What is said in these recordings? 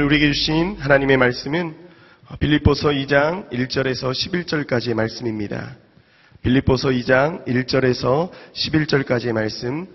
오늘 우리에게 주신 하나님의 말씀은 빌립보서 2장 1절에서 11절까지의 말씀입니다. 빌립보서 2장 1절에서 11절까지의 말씀,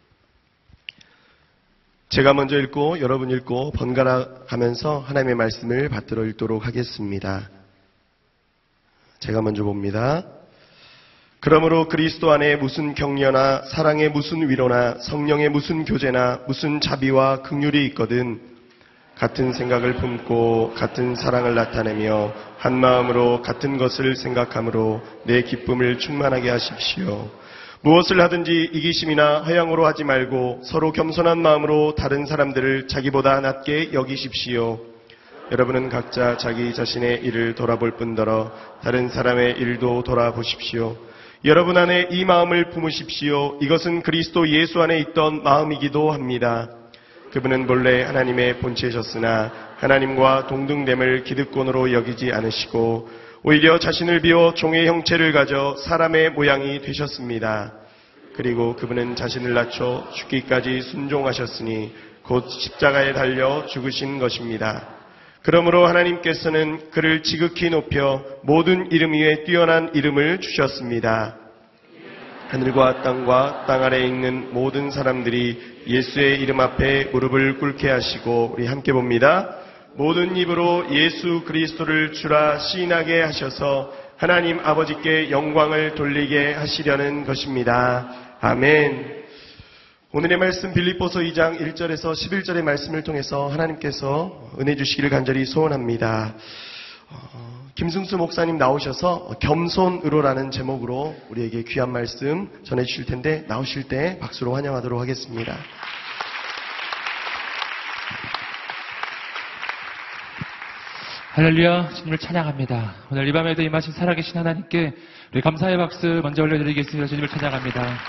제가 먼저 읽고 여러분 읽고 번갈아 가면서 하나님의 말씀을 받들어 읽도록 하겠습니다. 제가 먼저 봅니다. 그러므로 그리스도 안에 무슨 격려나 사랑의 무슨 위로나 성령의 무슨 교제나 무슨 자비와 긍휼이 있거든 같은 생각을 품고 같은 사랑을 나타내며 한 마음으로 같은 것을 생각함으로 내 기쁨을 충만하게 하십시오. 무엇을 하든지 이기심이나 허영으로 하지 말고 서로 겸손한 마음으로 다른 사람들을 자기보다 낮게 여기십시오. 여러분은 각자 자기 자신의 일을 돌아볼 뿐더러 다른 사람의 일도 돌아보십시오. 여러분 안에 이 마음을 품으십시오. 이것은 그리스도 예수 안에 있던 마음이기도 합니다. 그분은 본래 하나님의 본체셨으나 하나님과 동등됨을 기득권으로 여기지 않으시고 오히려 자신을 비워 종의 형체를 가져 사람의 모양이 되셨습니다. 그리고 그분은 자신을 낮춰 죽기까지 순종하셨으니 곧 십자가에 달려 죽으신 것입니다. 그러므로 하나님께서는 그를 지극히 높여 모든 이름 위에 뛰어난 이름을 주셨습니다. 하늘과 땅과 땅 아래에 있는 모든 사람들이 예수의 이름 앞에 무릎을 꿇게 하시고, 우리 함께 봅니다. 모든 입으로 예수 그리스도를 주라 시인하게 하셔서 하나님 아버지께 영광을 돌리게 하시려는 것입니다. 아멘. 오늘의 말씀 빌립보서 2장 1절에서 11절의 말씀을 통해서 하나님께서 은혜 주시기를 간절히 소원합니다. 김승수 목사님 나오셔서 겸손으로라는 제목으로 우리에게 귀한 말씀 전해주실 텐데, 나오실 때 박수로 환영하도록 하겠습니다. 할렐루야, 주님을 찬양합니다. 오늘 이 밤에도 임하신 살아계신 하나님께 우리 감사의 박수 먼저 올려드리겠습니다. 주님을 찬양합니다.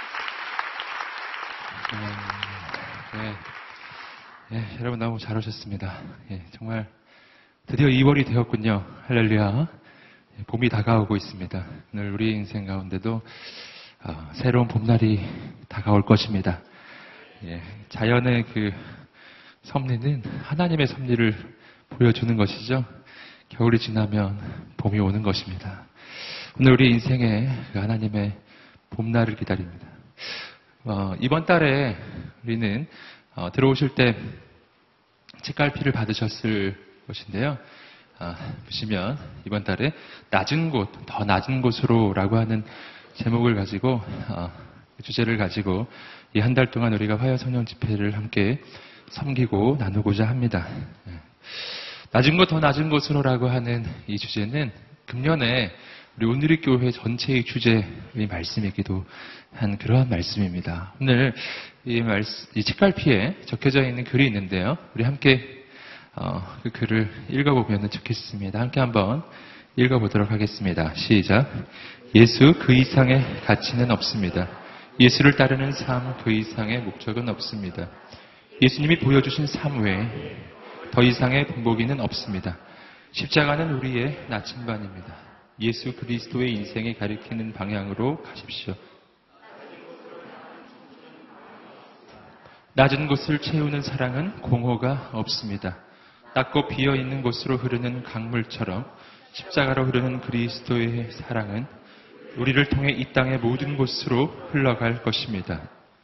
여러분 너무 잘 오셨습니다. 정말 드디어 2월이 되었군요. 할렐루야. 봄이 다가오고 있습니다. 오늘 우리 인생 가운데도 새로운 봄날이 다가올 것입니다. 자연의 그 섭리는 하나님의 섭리를 보여주는 것이죠. 겨울이 지나면 봄이 오는 것입니다. 오늘 우리 인생에 그 하나님의 봄날을 기다립니다. 이번 달에 우리는 들어오실 때 책갈피를 받으셨을 것인데요. 보시면 이번 달에 낮은 곳, 더 낮은 곳으로 라고 하는 제목을 가지고 주제를 가지고 이 한 달 동안 우리가 화요 성령 집회를 함께 섬기고 나누고자 합니다. 낮은 곳, 더 낮은 곳으로 라고 하는 이 주제는 금년에 우리 오늘의 교회 전체의 주제의 말씀이기도 한 그러한 말씀입니다. 오늘 이 책갈피에 적혀져 있는 글이 있는데요. 우리 함께 그 글을 읽어보면 좋겠습니다. 함께 한번 읽어보도록 하겠습니다. 시작. 예수 그 이상의 가치는 없습니다. 예수를 따르는 삶 그 이상의 목적은 없습니다. 예수님이 보여주신 삶 외에 더 이상의 본보기는 없습니다. 십자가는 우리의 나침반입니다. 예수 그리스도의 인생이 가리키는 방향으로 가십시오. 낮은 곳을 채우는 사랑은 공허가 없습니다. 낮고 비어있는 곳으로 흐르는 강물처럼 십자가로 흐르는 그리스도의 사랑은 우리를 통해 이 땅의 모든 곳으로 흘러갈 것입니다.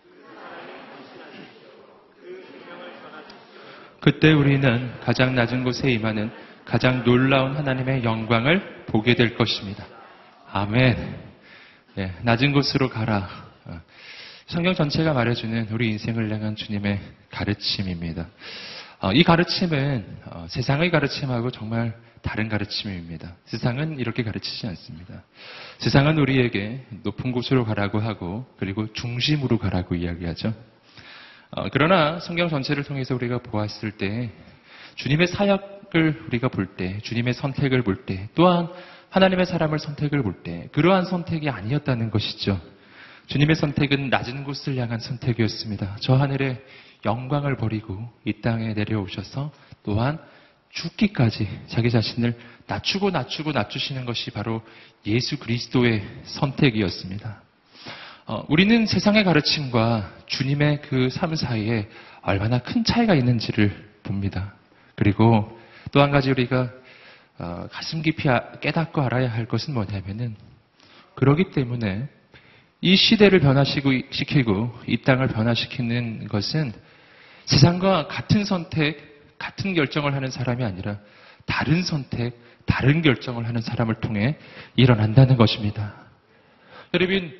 그때 우리는 가장 낮은 곳에 임하는 가장 놀라운 하나님의 영광을 보게 될 것입니다. 아멘. 낮은 곳으로 가라. 성경 전체가 말해주는 우리 인생을 향한 주님의 가르침입니다. 이 가르침은 세상의 가르침하고 정말 다른 가르침입니다. 세상은 이렇게 가르치지 않습니다. 세상은 우리에게 높은 곳으로 가라고 하고 그리고 중심으로 가라고 이야기하죠. 그러나 성경 전체를 통해서 우리가 보았을 때 주님의 사역을 우리가 볼 때, 주님의 선택을 볼 때, 또한 하나님의 사람을 선택을 볼 때 그러한 선택이 아니었다는 것이죠. 주님의 선택은 낮은 곳을 향한 선택이었습니다. 저 하늘의 영광을 버리고 이 땅에 내려오셔서 또한 죽기까지 자기 자신을 낮추시는 것이 바로 예수 그리스도의 선택이었습니다. 우리는 세상의 가르침과 주님의 그 삶 사이에 얼마나 큰 차이가 있는지를 봅니다. 그리고 또 한 가지 우리가 가슴 깊이 깨닫고 알아야 할 것은 뭐냐면은 그러기 때문에 이 시대를 변화시키고 이 땅을 변화시키는 것은 세상과 같은 선택, 같은 결정을 하는 사람이 아니라 다른 선택, 다른 결정을 하는 사람을 통해 일어난다는 것입니다. 여러분,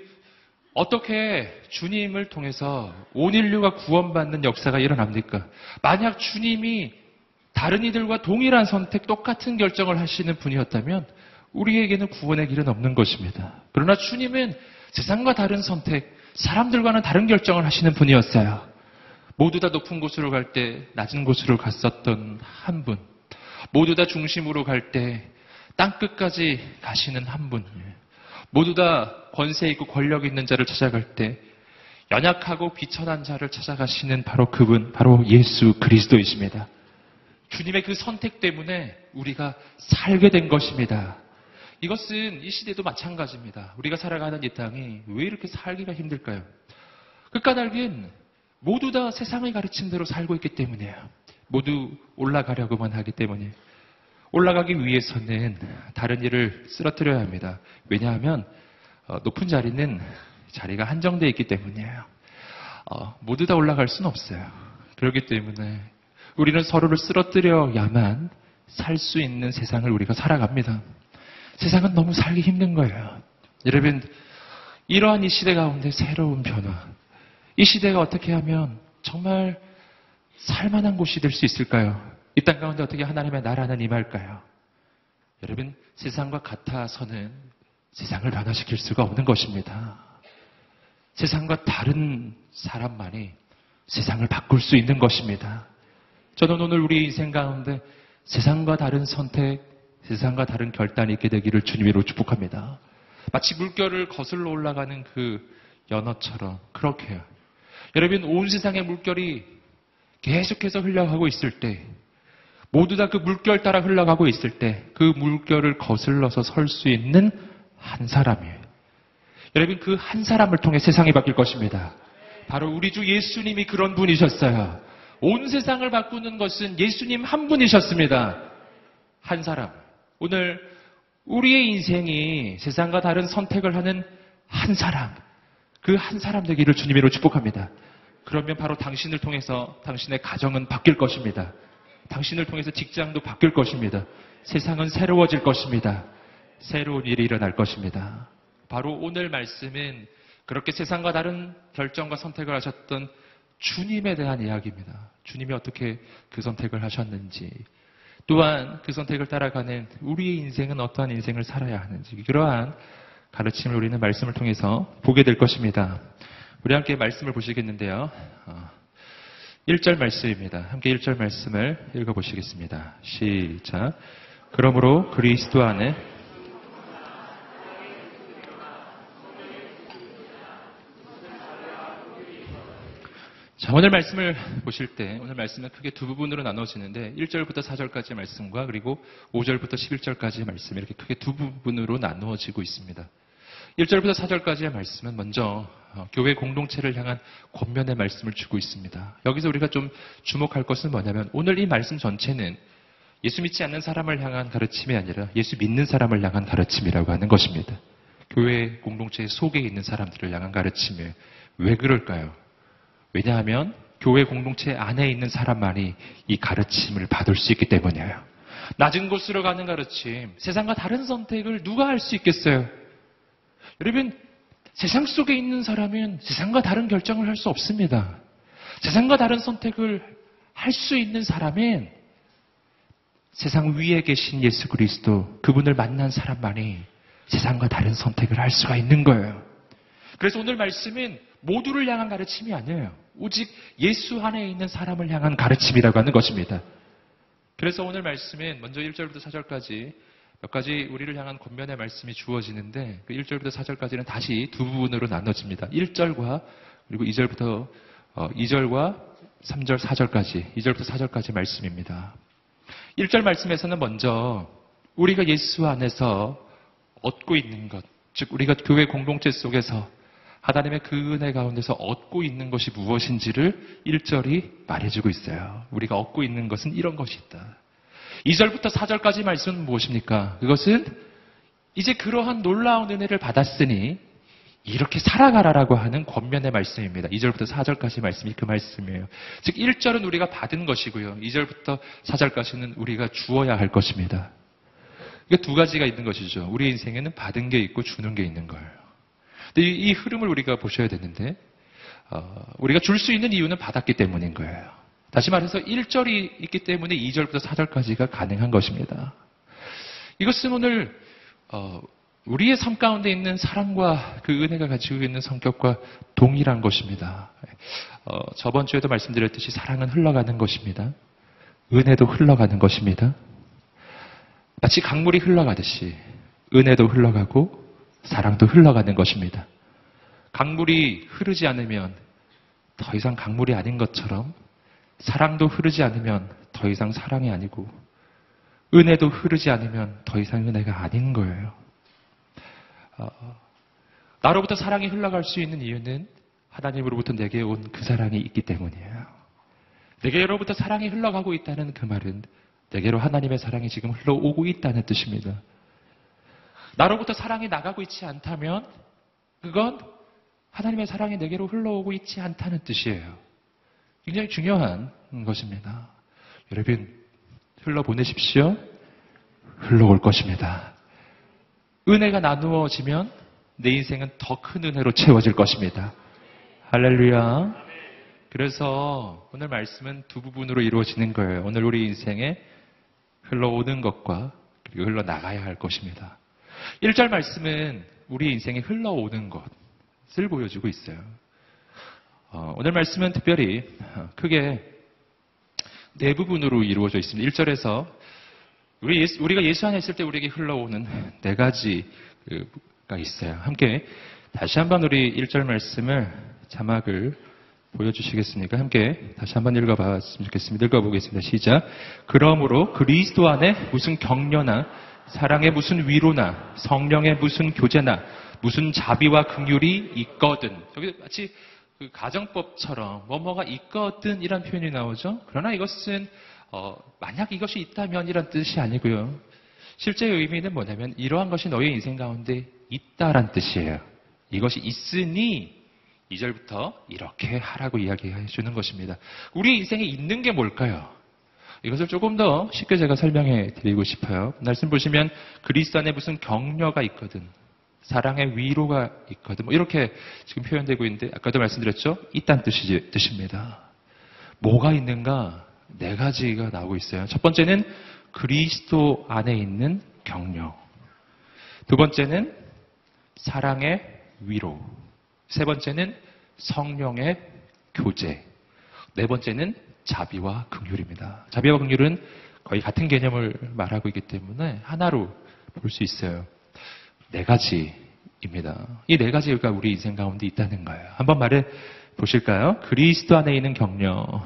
어떻게 주님을 통해서 온 인류가 구원받는 역사가 일어납니까? 만약 주님이 다른 이들과 동일한 선택, 똑같은 결정을 하시는 분이었다면 우리에게는 구원의 길은 없는 것입니다. 그러나 주님은 세상과 다른 선택, 사람들과는 다른 결정을 하시는 분이었어요. 모두 다 높은 곳으로 갈 때 낮은 곳으로 갔었던 한 분, 모두 다 중심으로 갈 때 땅끝까지 가시는 한 분, 모두 다 권세 있고 권력 있는 자를 찾아갈 때 연약하고 비천한 자를 찾아가시는 바로 그분, 바로 예수 그리스도이십니다. 주님의 그 선택 때문에 우리가 살게 된 것입니다. 이것은 이 시대도 마찬가지입니다. 우리가 살아가는 이 땅이 왜 이렇게 살기가 힘들까요? 그 까닭은 모두 다 세상의 가르침대로 살고 있기 때문이에요. 모두 올라가려고만 하기 때문에. 올라가기 위해서는 다른 일을 쓰러뜨려야 합니다. 왜냐하면 높은 자리는 자리가 한정되어 있기 때문이에요. 모두 다 올라갈 수는 없어요. 그렇기 때문에 우리는 서로를 쓰러뜨려야만 살 수 있는 세상을 우리가 살아갑니다. 세상은 너무 살기 힘든 거예요. 여러분, 이러한 이 시대 가운데 새로운 변화. 이 시대가 어떻게 하면 정말 살만한 곳이 될 수 있을까요? 이 땅 가운데 어떻게 하나님의 나라는 임할까요? 여러분, 세상과 같아서는 세상을 변화시킬 수가 없는 것입니다. 세상과 다른 사람만이 세상을 바꿀 수 있는 것입니다. 저는 오늘 우리 인생 가운데 세상과 다른 선택, 세상과 다른 결단이 있게 되기를 주님으로 축복합니다. 마치 물결을 거슬러 올라가는 그 연어처럼 그렇게요. 여러분, 온 세상의 물결이 계속해서 흘러가고 있을 때, 모두 다 그 물결 따라 흘러가고 있을 때 그 물결을 거슬러서 설 수 있는 한 사람이에요. 여러분, 그 한 사람을 통해 세상이 바뀔 것입니다. 바로 우리 주 예수님이 그런 분이셨어요. 온 세상을 바꾸는 것은 예수님 한 분이셨습니다. 한 사람. 오늘 우리의 인생이 세상과 다른 선택을 하는 한 사람, 그 한 사람 되기를 주님으로 축복합니다. 그러면 바로 당신을 통해서 당신의 가정은 바뀔 것입니다. 당신을 통해서 직장도 바뀔 것입니다. 세상은 새로워질 것입니다. 새로운 일이 일어날 것입니다. 바로 오늘 말씀은 그렇게 세상과 다른 결정과 선택을 하셨던 주님에 대한 이야기입니다. 주님이 어떻게 그 선택을 하셨는지, 또한 그 선택을 따라가는 우리의 인생은 어떠한 인생을 살아야 하는지, 그러한 가르침을 우리는 말씀을 통해서 보게 될 것입니다. 우리 함께 말씀을 보시겠는데요. 1절 말씀입니다. 함께 1절 말씀을 읽어보시겠습니다. 시작. 그러므로 그리스도 안에 자, 오늘 말씀을 보실 때 오늘 말씀은 크게 두 부분으로 나눠지는데 1절부터 4절까지의 말씀과 그리고 5절부터 11절까지의 말씀, 이렇게 크게 두 부분으로 나누어지고 있습니다. 1절부터 4절까지의 말씀은 먼저 교회 공동체를 향한 권면의 말씀을 주고 있습니다. 여기서 우리가 좀 주목할 것은 뭐냐면 오늘 이 말씀 전체는 예수 믿지 않는 사람을 향한 가르침이 아니라 예수 믿는 사람을 향한 가르침이라고 하는 것입니다. 교회 공동체 속에 있는 사람들을 향한 가르침이에요. 왜 그럴까요? 왜냐하면 교회 공동체 안에 있는 사람만이 이 가르침을 받을 수 있기 때문이에요. 낮은 곳으로 가는 가르침, 세상과 다른 선택을 누가 할 수 있겠어요? 여러분, 세상 속에 있는 사람은 세상과 다른 결정을 할 수 없습니다. 세상과 다른 선택을 할 수 있는 사람은 세상 위에 계신 예수 그리스도, 그분을 만난 사람만이 세상과 다른 선택을 할 수가 있는 거예요. 그래서 오늘 말씀은 모두를 향한 가르침이 아니에요. 오직 예수 안에 있는 사람을 향한 가르침이라고 하는 것입니다. 그래서 오늘 말씀은 먼저 1절부터 4절까지 몇 가지 우리를 향한 권면의 말씀이 주어지는데 그 1절부터 4절까지는 다시 두 부분으로 나눠집니다. 1절과 그리고 2절과 3절, 4절까지, 2절부터 4절까지 말씀입니다. 1절 말씀에서는 먼저 우리가 예수 안에서 얻고 있는 것, 즉 우리가 교회 공동체 속에서 하나님의 그 은혜 가운데서 얻고 있는 것이 무엇인지를 1절이 말해주고 있어요. 우리가 얻고 있는 것은 이런 것이 있다. 2절부터 4절까지 말씀은 무엇입니까? 그것은 이제 그러한 놀라운 은혜를 받았으니 이렇게 살아가라라고 하는 권면의 말씀입니다. 2절부터 4절까지 말씀이 그 말씀이에요. 즉 1절은 우리가 받은 것이고요. 2절부터 4절까지는 우리가 주어야 할 것입니다. 이게 두 가지가 있는 것이죠. 우리 인생에는 받은 게 있고 주는 게 있는 거예요. 근데 이 흐름을 우리가 보셔야 되는데 우리가 줄 수 있는 이유는 받았기 때문인 거예요. 다시 말해서 1절이 있기 때문에 2절부터 4절까지가 가능한 것입니다. 이것은 오늘 우리의 삶 가운데 있는 사랑과 그 은혜가 가지고 있는 성격과 동일한 것입니다. 저번 주에도 말씀드렸듯이 사랑은 흘러가는 것입니다. 은혜도 흘러가는 것입니다. 마치 강물이 흘러가듯이 은혜도 흘러가고 사랑도 흘러가는 것입니다. 강물이 흐르지 않으면 더 이상 강물이 아닌 것처럼 사랑도 흐르지 않으면 더 이상 사랑이 아니고 은혜도 흐르지 않으면 더 이상 은혜가 아닌 거예요. 나로부터 사랑이 흘러갈 수 있는 이유는 하나님으로부터 내게 온 그 사랑이 있기 때문이에요. 내게로부터 사랑이 흘러가고 있다는 그 말은 내게로 하나님의 사랑이 지금 흘러오고 있다는 뜻입니다. 나로부터 사랑이 나가고 있지 않다면 그건 하나님의 사랑이 내게로 흘러오고 있지 않다는 뜻이에요. 굉장히 중요한 것입니다. 여러분, 흘러보내십시오. 흘러올 것입니다. 은혜가 나누어지면 내 인생은 더 큰 은혜로 채워질 것입니다. 할렐루야. 그래서 오늘 말씀은 두 부분으로 이루어지는 거예요. 오늘 우리 인생에 흘러오는 것과 그리고 흘러나가야 할 것입니다. 1절 말씀은 우리 인생에 흘러오는 것을 보여주고 있어요. 오늘 말씀은 특별히 크게 네 부분으로 이루어져 있습니다. 1절에서 우리가 예수 안에 있을 때 우리에게 흘러오는 네 가지가 있어요. 함께 다시 한번 우리 1절 말씀을 자막을 보여주시겠습니까? 함께 다시 한번 읽어봤으면 좋겠습니다. 읽어보겠습니다. 시작. 그러므로 그리스도 안에 무슨 격려나 사랑의 무슨 위로나 성령의 무슨 교제나 무슨 자비와 긍휼이 있거든. 여기 마치 그 가정법처럼 뭐뭐가 있거든 이란 표현이 나오죠. 그러나 이것은 만약 이것이 있다면 이란 뜻이 아니고요. 실제 의미는 뭐냐면 이러한 것이 너의 인생 가운데 있다란 뜻이에요. 이것이 있으니 2절부터 이렇게 하라고 이야기해 주는 것입니다. 우리 인생에 있는 게 뭘까요? 이것을 조금 더 쉽게 제가 설명해 드리고 싶어요. 말씀 보시면 그리스도 안에 무슨 격려가 있거든. 사랑의 위로가 있거든. 뭐 이렇게 지금 표현되고 있는데 아까도 말씀드렸죠? 있다는 뜻입니다. 뭐가 있는가? 네 가지가 나오고 있어요. 첫 번째는 그리스도 안에 있는 격려. 두 번째는 사랑의 위로. 세 번째는 성령의 교제. 네 번째는 자비와 긍휼입니다. 자비와 긍휼은 거의 같은 개념을 말하고 있기 때문에 하나로 볼 수 있어요. 네 가지입니다. 이 네 가지가 우리 인생 가운데 있다는 거예요. 한번 말해 보실까요? 그리스도 안에 있는 격려.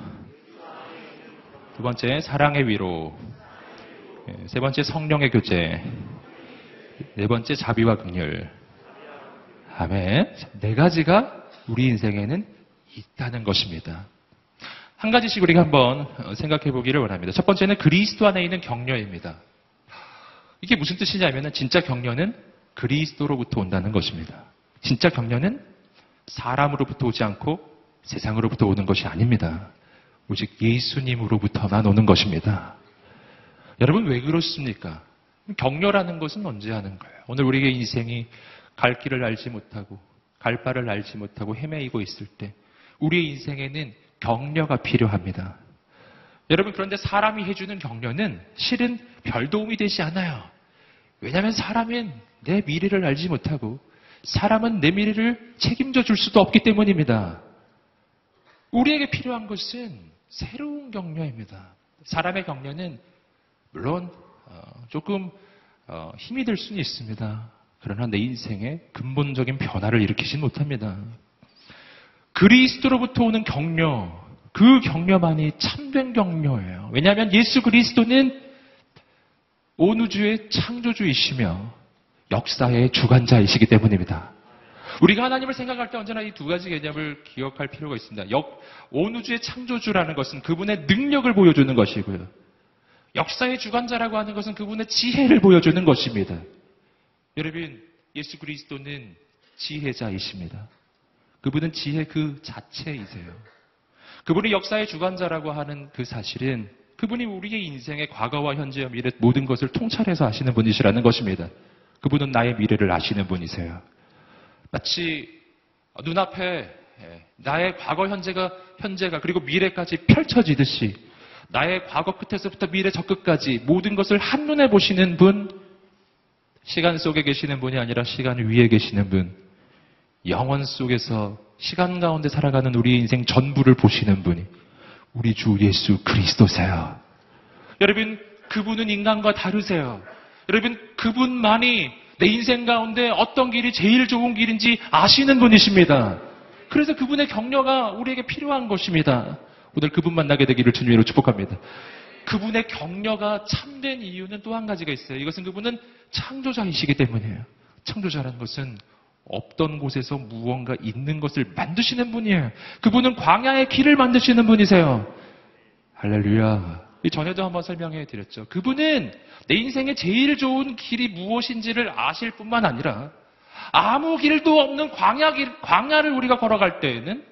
두 번째, 사랑의 위로. 세 번째, 성령의 교제. 네 번째, 자비와 긍휼. 아멘. 네 가지가 우리 인생에는 있다는 것입니다. 한 가지씩 우리가 한번 생각해 보기를 원합니다. 첫 번째는 그리스도 안에 있는 격려입니다. 이게 무슨 뜻이냐면 진짜 격려는 그리스도로부터 온다는 것입니다. 진짜 격려는 사람으로부터 오지 않고 세상으로부터 오는 것이 아닙니다. 오직 예수님으로부터만 오는 것입니다. 여러분 왜 그렇습니까? 격려라는 것은 언제 하는 거예요? 오늘 우리의 인생이 갈 길을 알지 못하고 갈 바를 알지 못하고 헤매이고 있을 때 우리의 인생에는 격려가 필요합니다. 여러분 그런데 사람이 해주는 격려는 실은 별 도움이 되지 않아요. 왜냐하면 사람은 내 미래를 알지 못하고 사람은 내 미래를 책임져 줄 수도 없기 때문입니다. 우리에게 필요한 것은 새로운 격려입니다. 사람의 격려는 물론 조금 힘이 들 수는 있습니다. 그러나 내 인생에 근본적인 변화를 일으키진 못합니다. 그리스도로부터 오는 격려, 그 격려만이 참된 격려예요. 왜냐하면 예수 그리스도는 온 우주의 창조주이시며 역사의 주관자이시기 때문입니다. 우리가 하나님을 생각할 때 언제나 이 두 가지 개념을 기억할 필요가 있습니다. 온 우주의 창조주라는 것은 그분의 능력을 보여주는 것이고요. 역사의 주관자라고 하는 것은 그분의 지혜를 보여주는 것입니다. 여러분, 예수 그리스도는 지혜자이십니다. 그분은 지혜 그 자체이세요. 그분이 역사의 주관자라고 하는 그 사실은 그분이 우리의 인생의 과거와 현재와 미래 모든 것을 통찰해서 아시는 분이시라는 것입니다. 그분은 나의 미래를 아시는 분이세요. 마치 눈앞에 나의 과거, 현재가 그리고 미래까지 펼쳐지듯이 나의 과거 끝에서부터 미래 저 끝까지 모든 것을 한눈에 보시는 분, 시간 속에 계시는 분이 아니라 시간 위에 계시는 분, 영원 속에서 시간 가운데 살아가는 우리 인생 전부를 보시는 분이 우리 주 예수 그리스도세요. 여러분, 그분은 인간과 다르세요. 여러분, 그분만이 내 인생 가운데 어떤 길이 제일 좋은 길인지 아시는 분이십니다. 그래서 그분의 격려가 우리에게 필요한 것입니다. 오늘 그분 만나게 되기를 주님으로 축복합니다. 그분의 격려가 참된 이유는 또 한 가지가 있어요. 이것은 그분은 창조자이시기 때문이에요. 창조자라는 것은 없던 곳에서 무언가 있는 것을 만드시는 분이에요. 그분은 광야의 길을 만드시는 분이세요. 할렐루야. 전에도 한번 설명해 드렸죠. 그분은 내 인생에 제일 좋은 길이 무엇인지를 아실 뿐만 아니라 아무 길도 없는 광야를 우리가 걸어갈 때에는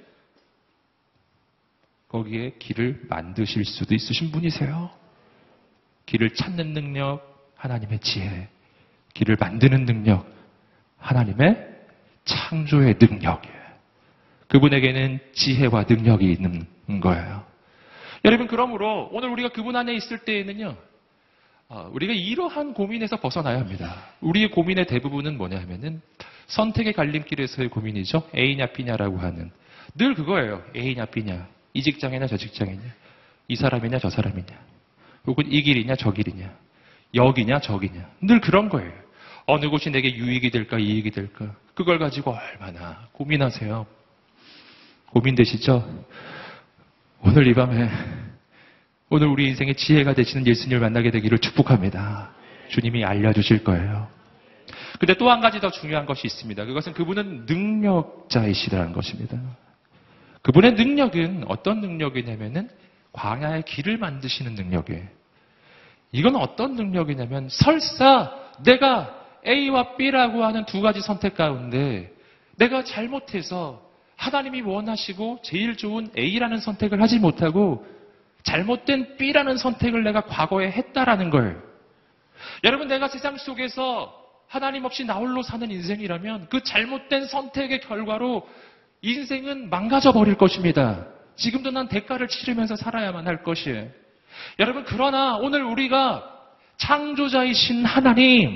거기에 길을 만드실 수도 있으신 분이세요. 길을 찾는 능력, 하나님의 지혜. 길을 만드는 능력, 하나님의 창조의 능력이에요. 그분에게는 지혜와 능력이 있는 거예요. 여러분, 그러므로 오늘 우리가 그분 안에 있을 때에는요, 우리가 이러한 고민에서 벗어나야 합니다. 우리의 고민의 대부분은 뭐냐 하면은 선택의 갈림길에서의 고민이죠. A냐 B냐라고 하는. 늘 그거예요. A냐 B냐. 이 직장이냐 저 직장이냐. 이 사람이냐 저 사람이냐. 혹은 이 길이냐 저 길이냐. 여기냐 저기냐. 늘 그런 거예요. 어느 곳이 내게 유익이 될까 이익이 될까. 그걸 가지고 얼마나 고민하세요. 고민되시죠? 오늘 이 밤에 오늘 우리 인생의 지혜가 되시는 예수님을 만나게 되기를 축복합니다. 주님이 알려주실 거예요. 근데 또 한 가지 더 중요한 것이 있습니다. 그것은 그분은 능력자이시라는 것입니다. 그분의 능력은 어떤 능력이냐면은 광야의 길을 만드시는 능력이에요. 이건 어떤 능력이냐면 설사 내가 A와 B라고 하는 두 가지 선택 가운데 내가 잘못해서 하나님이 원하시고 제일 좋은 A라는 선택을 하지 못하고 잘못된 B라는 선택을 내가 과거에 했다라는 거예요. 여러분, 내가 세상 속에서 하나님 없이 나 홀로 사는 인생이라면 그 잘못된 선택의 결과로 인생은 망가져 버릴 것입니다. 지금도 난 대가를 치르면서 살아야만 할 것이에요. 여러분, 그러나 오늘 우리가 창조자이신 하나님,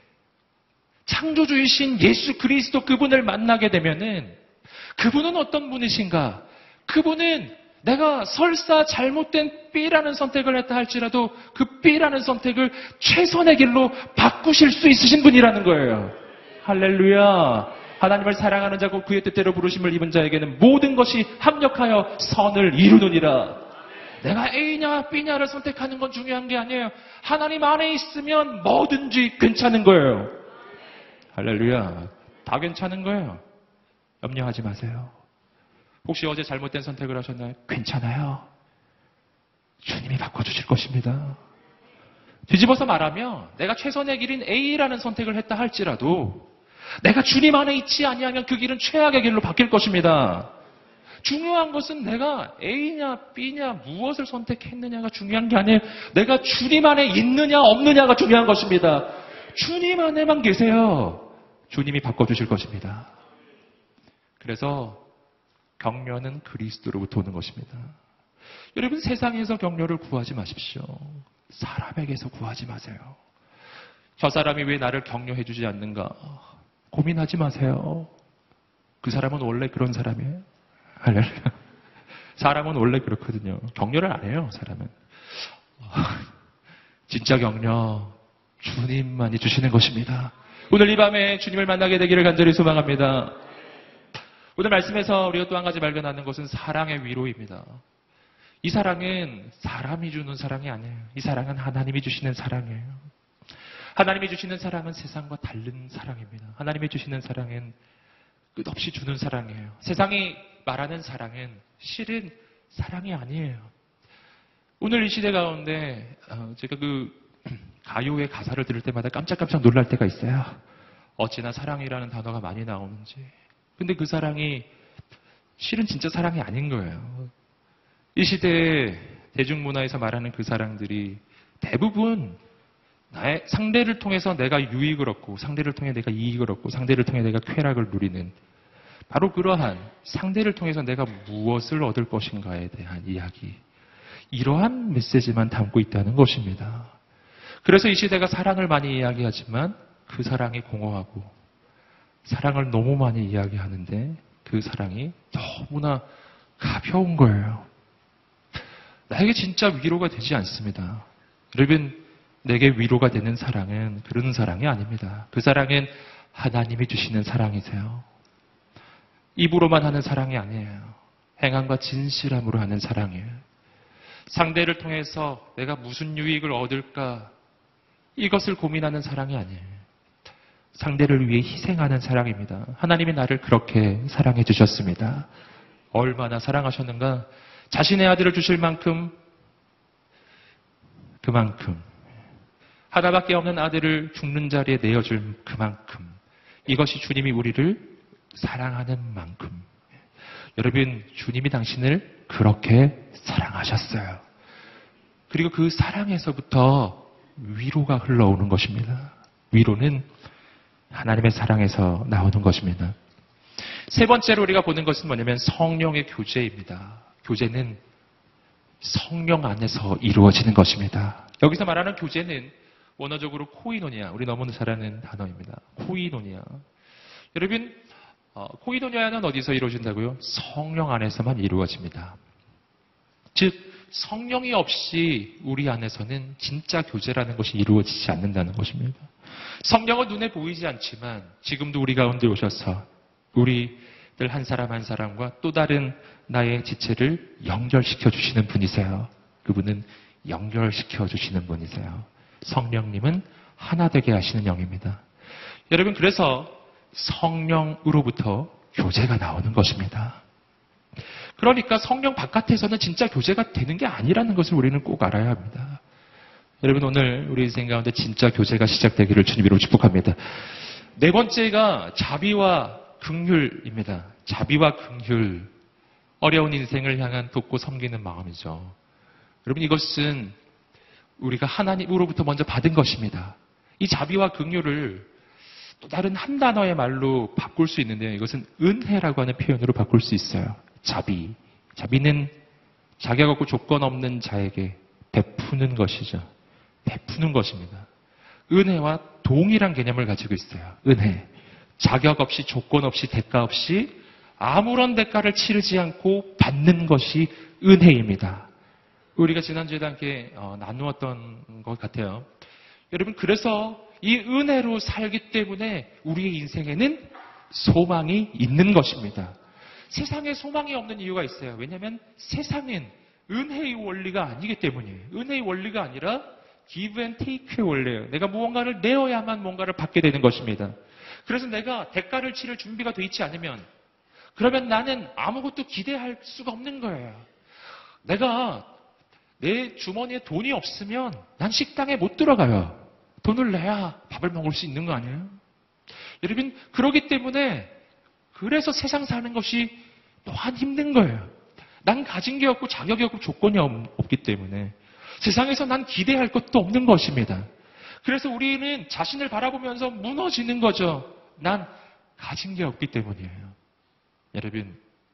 창조주이신 예수 그리스도 그분을 만나게 되면은 그분은 어떤 분이신가? 그분은 내가 설사 잘못된 B라는 선택을 했다 할지라도 그 B라는 선택을 최선의 길로 바꾸실 수 있으신 분이라는 거예요. 할렐루야. 하나님을 사랑하는 자고 그의 뜻대로 부르심을 입은 자에게는 모든 것이 합력하여 선을 이루느니라. 내가 A냐 B냐를 선택하는 건 중요한 게 아니에요. 하나님 안에 있으면 뭐든지 괜찮은 거예요. 할렐루야. 다 괜찮은 거예요. 염려하지 마세요. 혹시 어제 잘못된 선택을 하셨나요? 괜찮아요. 주님이 바꿔주실 것입니다. 뒤집어서 말하면 내가 최선의 길인 A라는 선택을 했다 할지라도 내가 주님 안에 있지 아니하면 그 길은 최악의 길로 바뀔 것입니다. 중요한 것은 내가 A냐 B냐 무엇을 선택했느냐가 중요한 게 아니에요. 내가 주님 안에 있느냐 없느냐가 중요한 것입니다. 주님 안에만 계세요. 주님이 바꿔주실 것입니다. 그래서 격려는 그리스도로부터 오는 것입니다. 여러분, 세상에서 격려를 구하지 마십시오. 사람에게서 구하지 마세요. 저 사람이 왜 나를 격려해 주지 않는가? 고민하지 마세요. 그 사람은 원래 그런 사람이에요. 할렐루야. 사람은 원래 그렇거든요. 격려를 안 해요, 사람은. 진짜 격려, 주님만이 주시는 것입니다. 오늘 이 밤에 주님을 만나게 되기를 간절히 소망합니다. 오늘 말씀에서 우리가 또 한 가지 발견하는 것은 사랑의 위로입니다. 이 사랑은 사람이 주는 사랑이 아니에요. 이 사랑은 하나님이 주시는 사랑이에요. 하나님이 주시는 사랑은 세상과 다른 사랑입니다. 하나님이 주시는 사랑은 끝없이 주는 사랑이에요. 세상이 말하는 사랑은 실은 사랑이 아니에요. 오늘 이 시대 가운데 제가 그 가요의 가사를 들을 때마다 깜짝깜짝 놀랄 때가 있어요. 어찌나 사랑이라는 단어가 많이 나오는지. 근데 그 사랑이 실은 진짜 사랑이 아닌 거예요. 이 시대의 대중문화에서 말하는 그 사랑들이 대부분 나의 상대를 통해서 내가 유익을 얻고, 상대를 통해 내가 이익을 얻고, 상대를 통해 내가 쾌락을 누리는 바로 그러한 상대를 통해서 내가 무엇을 얻을 것인가에 대한 이야기, 이러한 메시지만 담고 있다는 것입니다. 그래서 이 시대가 사랑을 많이 이야기하지만 그 사랑이 공허하고, 사랑을 너무 많이 이야기하는데 그 사랑이 너무나 가벼운 거예요. 나에게 진짜 위로가 되지 않습니다. 여러분, 내게 위로가 되는 사랑은 그런 사랑이 아닙니다. 그 사랑은 하나님이 주시는 사랑이세요. 입으로만 하는 사랑이 아니에요. 행함과 진실함으로 하는 사랑이에요. 상대를 통해서 내가 무슨 유익을 얻을까, 이것을 고민하는 사랑이 아니에요. 상대를 위해 희생하는 사랑입니다. 하나님이 나를 그렇게 사랑해 주셨습니다. 얼마나 사랑하셨는가? 자신의 아들을 주실 만큼, 그만큼, 하나밖에 없는 아들을 죽는 자리에 내어줄 그만큼, 이것이 주님이 우리를 사랑하는 만큼. 여러분, 주님이 당신을 그렇게 사랑하셨어요. 그리고 그 사랑에서부터 위로가 흘러오는 것입니다. 위로는 하나님의 사랑에서 나오는 것입니다. 세 번째로 우리가 보는 것은 뭐냐면 성령의 교제입니다. 교제는 성령 안에서 이루어지는 것입니다. 여기서 말하는 교제는 원어적으로 코이노니아, 우리 너무 잘 아는 단어입니다. 코이노니아. 여러분, 코이노니아는 어디서 이루어진다고요? 성령 안에서만 이루어집니다. 즉, 성령이 없이 우리 안에서는 진짜 교제라는 것이 이루어지지 않는다는 것입니다. 성령은 눈에 보이지 않지만 지금도 우리 가운데 오셔서 우리들 한 사람 한 사람과 또 다른 나의 지체를 연결시켜 주시는 분이세요. 그분은 연결시켜 주시는 분이세요. 성령님은 하나 되게 하시는 영입니다. 여러분, 그래서 성령으로부터 교제가 나오는 것입니다. 그러니까 성령 바깥에서는 진짜 교제가 되는 게 아니라는 것을 우리는 꼭 알아야 합니다. 여러분, 오늘 우리 인생 가운데 진짜 교제가 시작되기를 주님으로 축복합니다. 네 번째가 자비와 긍휼입니다. 자비와 긍휼. 어려운 인생을 향한 돕고 섬기는 마음이죠. 여러분, 이것은 우리가 하나님으로부터 먼저 받은 것입니다. 이 자비와 긍휼을 또 다른 한 단어의 말로 바꿀 수 있는데요. 이것은 은혜라고 하는 표현으로 바꿀 수 있어요. 자비. 자비는 자격 없고 조건 없는 자에게 베푸는 것이죠. 베푸는 것입니다. 은혜와 동일한 개념을 가지고 있어요. 은혜. 자격 없이, 조건 없이, 대가 없이 아무런 대가를 치르지 않고 받는 것이 은혜입니다. 우리가 지난주에도 함께 나누었던 것 같아요. 여러분, 그래서 이 은혜로 살기 때문에 우리의 인생에는 소망이 있는 것입니다. 세상에 소망이 없는 이유가 있어요. 왜냐하면 세상은 은혜의 원리가 아니기 때문이에요. 은혜의 원리가 아니라 give and take의 원리예요. 내가 무언가를 내어야만 뭔가를 받게 되는 것입니다. 그래서 내가 대가를 치를 준비가 돼 있지 않으면, 그러면 나는 아무것도 기대할 수가 없는 거예요. 내가 내 주머니에 돈이 없으면 난 식당에 못 들어가요. 돈을 내야 밥을 먹을 수 있는 거 아니에요? 여러분, 그러기 때문에 그래서 세상 사는 것이 또한 힘든 거예요. 난 가진 게 없고 자격이 없고 조건이 없기 때문에 세상에서 난 기대할 것도 없는 것입니다. 그래서 우리는 자신을 바라보면서 무너지는 거죠. 난 가진 게 없기 때문이에요. 여러분,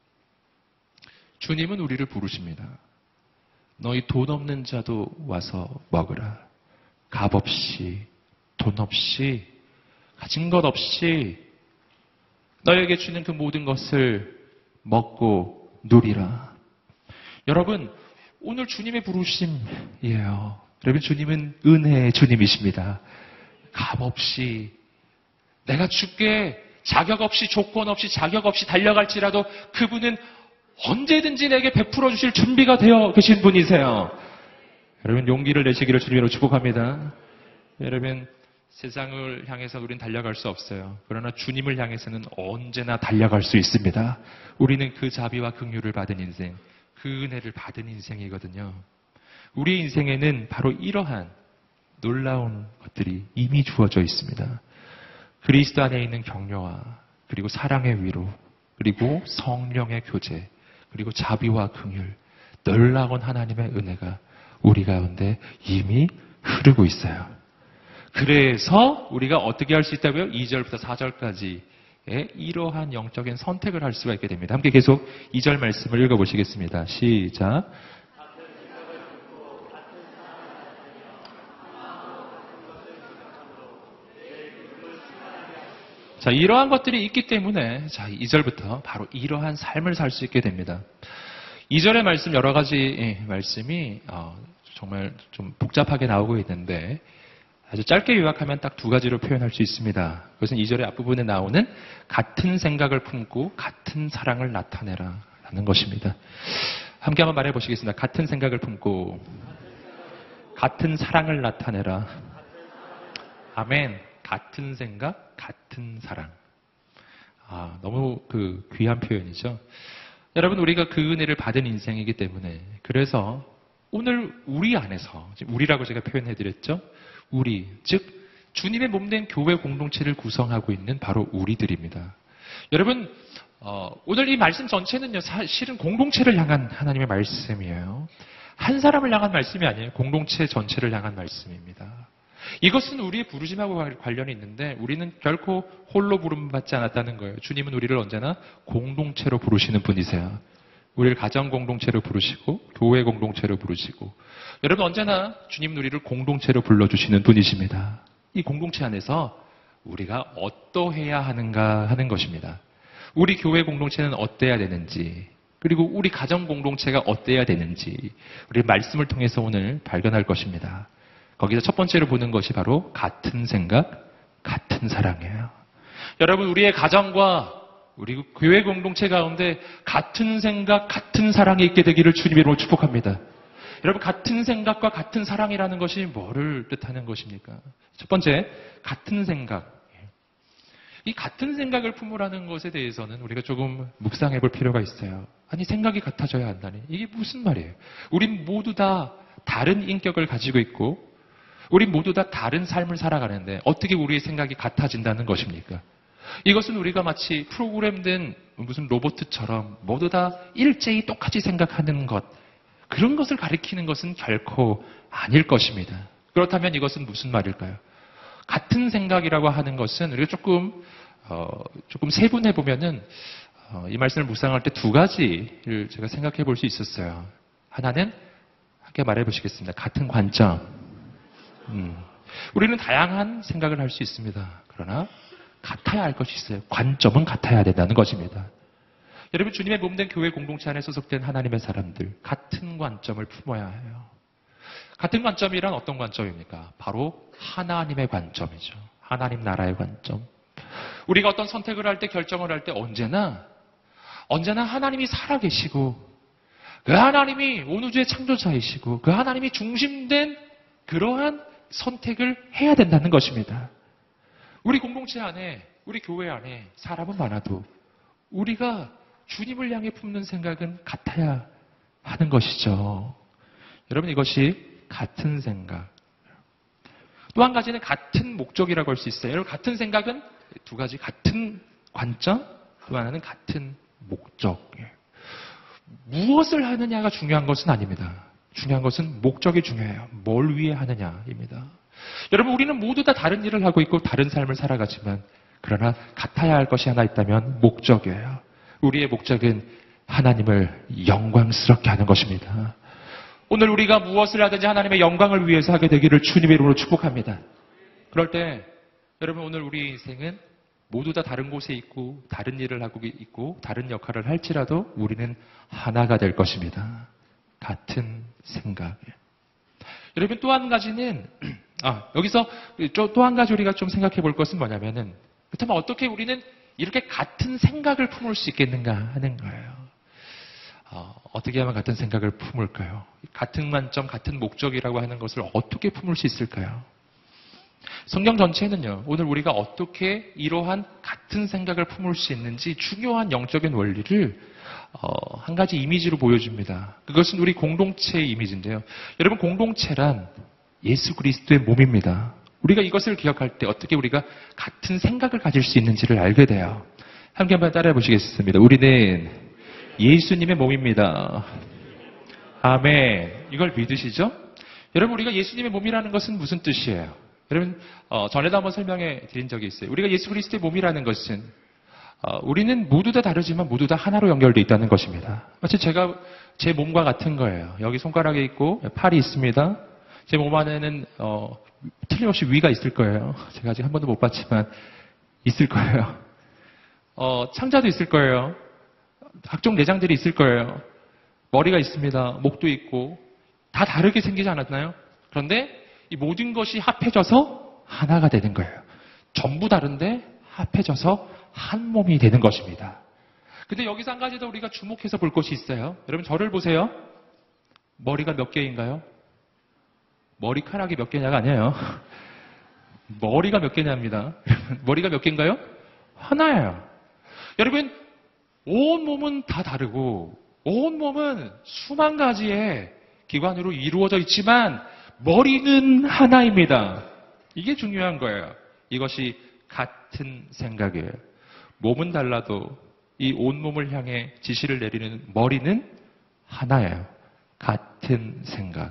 주님은 우리를 부르십니다. 너희 돈 없는 자도 와서 먹으라. 값 없이, 돈 없이, 가진 것 없이 너에게 주는 그 모든 것을 먹고 누리라. 여러분, 오늘 주님의 부르심이에요. 여러분, 주님은 은혜의 주님이십니다. 값 없이, 내가 주께 자격 없이, 조건 없이, 자격 없이 달려갈지라도 그분은 언제든지 내게 베풀어 주실 준비가 되어 계신 분이세요. 여러분, 용기를 내시기를 주님으로 축복합니다. 여러분, 세상을 향해서 우리는 달려갈 수 없어요. 그러나 주님을 향해서는 언제나 달려갈 수 있습니다. 우리는 그 자비와 긍휼을 받은 인생, 그 은혜를 받은 인생이거든요. 우리의 인생에는 바로 이러한 놀라운 것들이 이미 주어져 있습니다. 그리스도 안에 있는 격려와 그리고 사랑의 위로 그리고 성령의 교제 그리고 자비와 긍휼, 놀라운 하나님의 은혜가 우리 가운데 이미 흐르고 있어요. 그래서 우리가 어떻게 할 수 있다고요? 2절부터 4절까지 이러한 영적인 선택을 할 수가 있게 됩니다. 함께 계속 2절 말씀을 읽어보시겠습니다. 시작. 자, 이러한 것들이 있기 때문에 자, 2절부터 바로 이러한 삶을 살 수 있게 됩니다. 2절의 말씀 여러 가지 말씀이 정말 좀 복잡하게 나오고 있는데 아주 짧게 요약하면 딱 두 가지로 표현할 수 있습니다. 그것은 2절의 앞부분에 나오는 같은 생각을 품고 같은 사랑을 나타내라 라는 것입니다. 함께 한번 말해 보시겠습니다. 같은 생각을 품고 같은 사랑을 나타내라. 아멘. 같은 생각, 같은 사랑. 너무 귀한 표현이죠. 여러분, 우리가 그 은혜를 받은 인생이기 때문에 그래서 오늘 우리 안에서, 우리라고 제가 표현해 드렸죠. 우리, 즉 주님의 몸된 교회 공동체를 구성하고 있는 바로 우리들입니다. 여러분, 오늘 이 말씀 전체는요, 사실은 공동체를 향한 하나님의 말씀이에요. 한 사람을 향한 말씀이 아니에요. 공동체 전체를 향한 말씀입니다. 이것은 우리의 부르심하고 관련이 있는데 우리는 결코 홀로 부름받지 않았다는 거예요. 주님은 우리를 언제나 공동체로 부르시는 분이세요. 우리를 가정 공동체로 부르시고 교회 공동체로 부르시고 여러분 언제나 주님은 우리를 공동체로 불러주시는 분이십니다. 이 공동체 안에서 우리가 어떠해야 하는가 하는 것입니다. 우리 교회 공동체는 어때야 되는지 그리고 우리 가정 공동체가 어때야 되는지 우리 말씀을 통해서 오늘 발견할 것입니다. 거기서 첫 번째로 보는 것이 바로 같은 생각, 같은 사랑이에요. 여러분 우리의 가정과 우리 교회 공동체 가운데 같은 생각, 같은 사랑이 있게 되기를 주님의 이름으로 축복합니다. 여러분 같은 생각과 같은 사랑이라는 것이 뭐를 뜻하는 것입니까? 첫 번째, 같은 생각. 이 같은 생각을 품으라는 것에 대해서는 우리가 조금 묵상해 볼 필요가 있어요. 아니 생각이 같아져야 한다니 이게 무슨 말이에요? 우린 모두 다 다른 인격을 가지고 있고 우린 모두 다 다른 삶을 살아가는데 어떻게 우리의 생각이 같아진다는 것입니까? 이것은 우리가 마치 프로그램된 무슨 로봇처럼 모두 다 일제히 똑같이 생각하는 것 그런 것을 가리키는 것은 결코 아닐 것입니다. 그렇다면 이것은 무슨 말일까요? 같은 생각이라고 하는 것은 우리가 조금 세분해 보면은 이 말씀을 묵상할 때 두 가지를 제가 생각해 볼 수 있었어요. 하나는 함께 말해 보시겠습니다. 같은 관점. 우리는 다양한 생각을 할 수 있습니다. 그러나 같아야 할 것이 있어요. 관점은 같아야 된다는 것입니다. 여러분 주님의 몸된 교회 공동체 안에 소속된 하나님의 사람들 같은 관점을 품어야 해요. 같은 관점이란 어떤 관점입니까? 바로 하나님의 관점이죠. 하나님 나라의 관점. 우리가 어떤 선택을 할 때 결정을 할 때 언제나 하나님이 살아계시고 그 하나님이 온 우주의 창조자이시고 그 하나님이 중심된 그러한 선택을 해야 된다는 것입니다. 우리 공동체 안에, 우리 교회 안에 사람은 많아도 우리가 주님을 향해 품는 생각은 같아야 하는 것이죠. 여러분 이것이 같은 생각. 또 한 가지는 같은 목적이라고 할 수 있어요. 여러분 같은 생각은 두 가지 같은 관점, 또 하나는 같은 목적. 무엇을 하느냐가 중요한 것은 아닙니다. 중요한 것은 목적이 중요해요. 뭘 위해 하느냐입니다. 여러분 우리는 모두 다 다른 일을 하고 있고 다른 삶을 살아가지만 그러나 같아야 할 것이 하나 있다면 목적이에요. 우리의 목적은 하나님을 영광스럽게 하는 것입니다. 오늘 우리가 무엇을 하든지 하나님의 영광을 위해서 하게 되기를 주님의 이름으로 축복합니다. 그럴 때 여러분 오늘 우리 인생은 모두 다 다른 곳에 있고 다른 일을 하고 있고 다른 역할을 할지라도 우리는 하나가 될 것입니다. 같은 생각. 여러분 또 한 가지는 여기서 또 한 가지 우리가 좀 생각해 볼 것은 뭐냐면은 그렇다면 어떻게 우리는 이렇게 같은 생각을 품을 수 있겠는가 하는 거예요. 어떻게 하면 같은 생각을 품을까요? 같은 관점, 같은 목적이라고 하는 것을 어떻게 품을 수 있을까요? 성경 전체는요, 오늘 우리가 어떻게 이러한 같은 생각을 품을 수 있는지 중요한 영적인 원리를 한 가지 이미지로 보여줍니다. 그것은 우리 공동체의 이미지인데요. 여러분, 공동체란 예수 그리스도의 몸입니다. 우리가 이것을 기억할 때 어떻게 우리가 같은 생각을 가질 수 있는지를 알게 돼요. 함께 한번 따라해 보시겠습니다. 우리는 예수님의 몸입니다. 아멘. 이걸 믿으시죠? 여러분, 우리가 예수님의 몸이라는 것은 무슨 뜻이에요? 여러분, 전에도 한번 설명해 드린 적이 있어요. 우리가 예수 그리스도의 몸이라는 것은 우리는 모두 다 다르지만 모두 다 하나로 연결되어 있다는 것입니다. 마치 제가 제 몸과 같은 거예요. 여기 손가락에 있고 팔이 있습니다. 제 몸 안에는 틀림없이 위가 있을 거예요. 제가 아직 한 번도 못 봤지만 있을 거예요. 창자도 있을 거예요. 각종 내장들이 있을 거예요. 머리가 있습니다. 목도 있고 다 다르게 생기지 않았나요? 그런데 이 모든 것이 합해져서 하나가 되는 거예요. 전부 다른데 합해져서 한 몸이 되는 것입니다. 근데 여기서 한 가지 더 우리가 주목해서 볼 것이 있어요. 여러분, 저를 보세요. 머리가 몇 개인가요? 머리카락이 몇 개냐가 아니에요. 머리가 몇 개냐입니다. 머리가 몇 개인가요? 하나예요. 여러분, 온 몸은 다 다르고 온 몸은 수만 가지의 기관으로 이루어져 있지만 머리는 하나입니다. 이게 중요한 거예요. 이것이 같은 생각이에요. 몸은 달라도 이 온몸을 향해 지시를 내리는 머리는 하나예요. 같은 생각.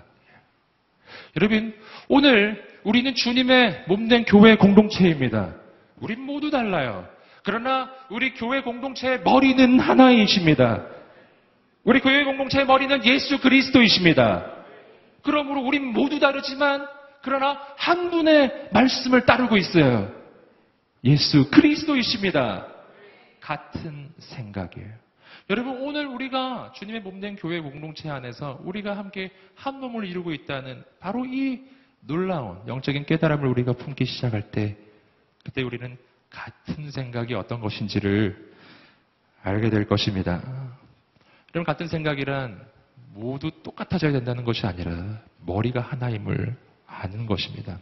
여러분, 오늘 우리는 주님의 몸된 교회 공동체입니다. 우린 모두 달라요. 그러나 우리 교회 공동체의 머리는 하나이십니다. 우리 교회 공동체의 머리는 예수 그리스도이십니다. 그러므로 우린 모두 다르지만 그러나 한 분의 말씀을 따르고 있어요. 예수 그리스도이십니다. 같은 생각이에요. 여러분, 오늘 우리가 주님의 몸된 교회 공동체 안에서 우리가 함께 한 몸을 이루고 있다는 바로 이 놀라운 영적인 깨달음을 우리가 품기 시작할 때 그때 우리는 같은 생각이 어떤 것인지를 알게 될 것입니다. 여러분, 같은 생각이란 모두 똑같아져야 된다는 것이 아니라 머리가 하나임을 아는 것입니다.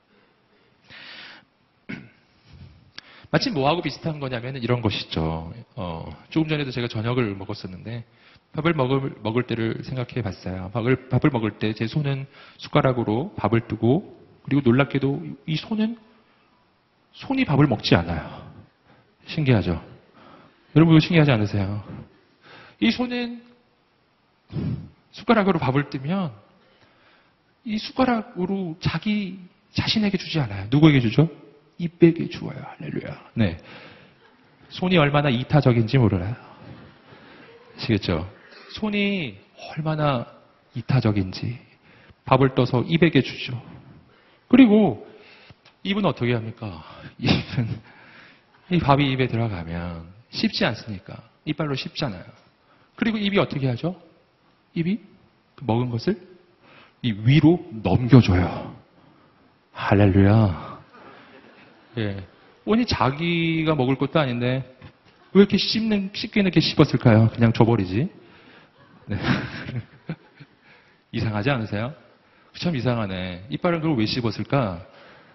마치 뭐하고 비슷한 거냐면 이런 것이죠. 조금 전에도 제가 저녁을 먹었었는데 밥을 먹을 때를 생각해 봤어요. 밥을 먹을 때 제 손은 숟가락으로 밥을 뜨고 그리고 놀랍게도 이 손이 밥을 먹지 않아요. 신기하죠? 여러분, 신기하지 않으세요? 이 손은 숟가락으로 밥을 뜨면 이 숟가락으로 자기 자신에게 주지 않아요. 누구에게 주죠? 입에게 주어요. 할렐루야. 네. 손이 얼마나 이타적인지 몰라요. 아시겠죠? 손이 얼마나 이타적인지 밥을 떠서 입에게 주죠. 그리고 입은 어떻게 합니까? 입은 이 밥이 입에 들어가면 씹지 않습니까? 이빨로 씹잖아요. 그리고 입이 어떻게 하죠? 입이 먹은 것을 이 위로 넘겨줘요. 할렐루야. 예. 아니, 자기가 먹을 것도 아닌데 왜 이렇게 씹기는 이렇게 씹었을까요? 그냥 줘버리지. 네. 이상하지 않으세요? 참 이상하네. 이빨은 그걸 왜 씹었을까?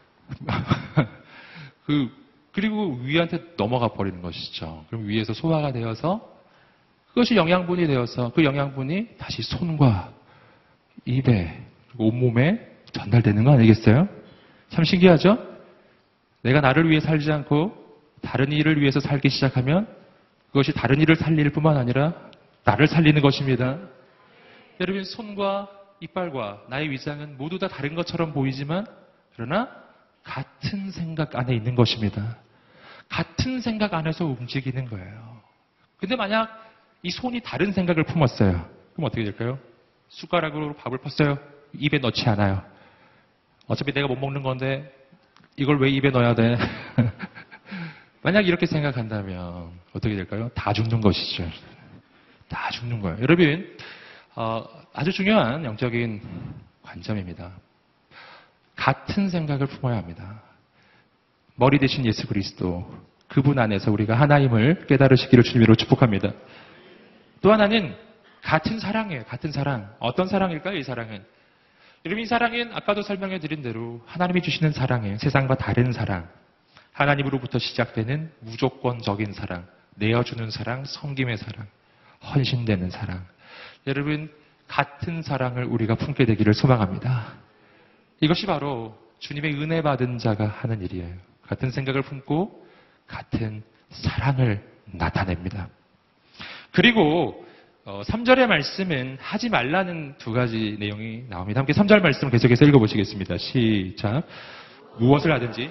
그리고 위한테 넘어가 버리는 것이죠. 그럼 위에서 소화가 되어서 그것이 영양분이 되어서 그 영양분이 다시 손과 입에 그리고 온몸에 전달되는 거 아니겠어요? 참 신기하죠? 내가 나를 위해 살지 않고 다른 일을 위해서 살기 시작하면 그것이 다른 일을 살릴 뿐만 아니라 나를 살리는 것입니다. 여러분, 손과 이빨과 나의 위장은 모두 다 다른 것처럼 보이지만 그러나 같은 생각 안에 있는 것입니다. 같은 생각 안에서 움직이는 거예요. 근데 만약 이 손이 다른 생각을 품었어요. 그럼 어떻게 될까요? 숟가락으로 밥을 펐어요. 입에 넣지 않아요. 어차피 내가 못 먹는 건데 이걸 왜 입에 넣어야 돼? 만약 이렇게 생각한다면 어떻게 될까요? 다 죽는 것이죠. 다 죽는 거예요. 여러분, 아주 중요한 영적인 관점입니다. 같은 생각을 품어야 합니다. 머리 대신 예수 그리스도, 그분 안에서 우리가 하나님을 깨달으시기를 주님으로 축복합니다. 또 하나는 같은 사랑이에요. 같은 사랑. 어떤 사랑일까요? 이 사랑은 여러분, 이 사랑은 아까도 설명해 드린 대로 하나님이 주시는 사랑이에요. 세상과 다른 사랑. 하나님으로부터 시작되는 무조건적인 사랑. 내어주는 사랑, 섬김의 사랑, 헌신되는 사랑. 여러분, 같은 사랑을 우리가 품게 되기를 소망합니다. 이것이 바로 주님의 은혜 받은 자가 하는 일이에요. 같은 생각을 품고 같은 사랑을 나타냅니다. 그리고 3절의 말씀은 하지 말라는 두 가지 내용이 나옵니다. 함께 3절 말씀 계속해서 읽어보시겠습니다. 시작. 무엇을 하든지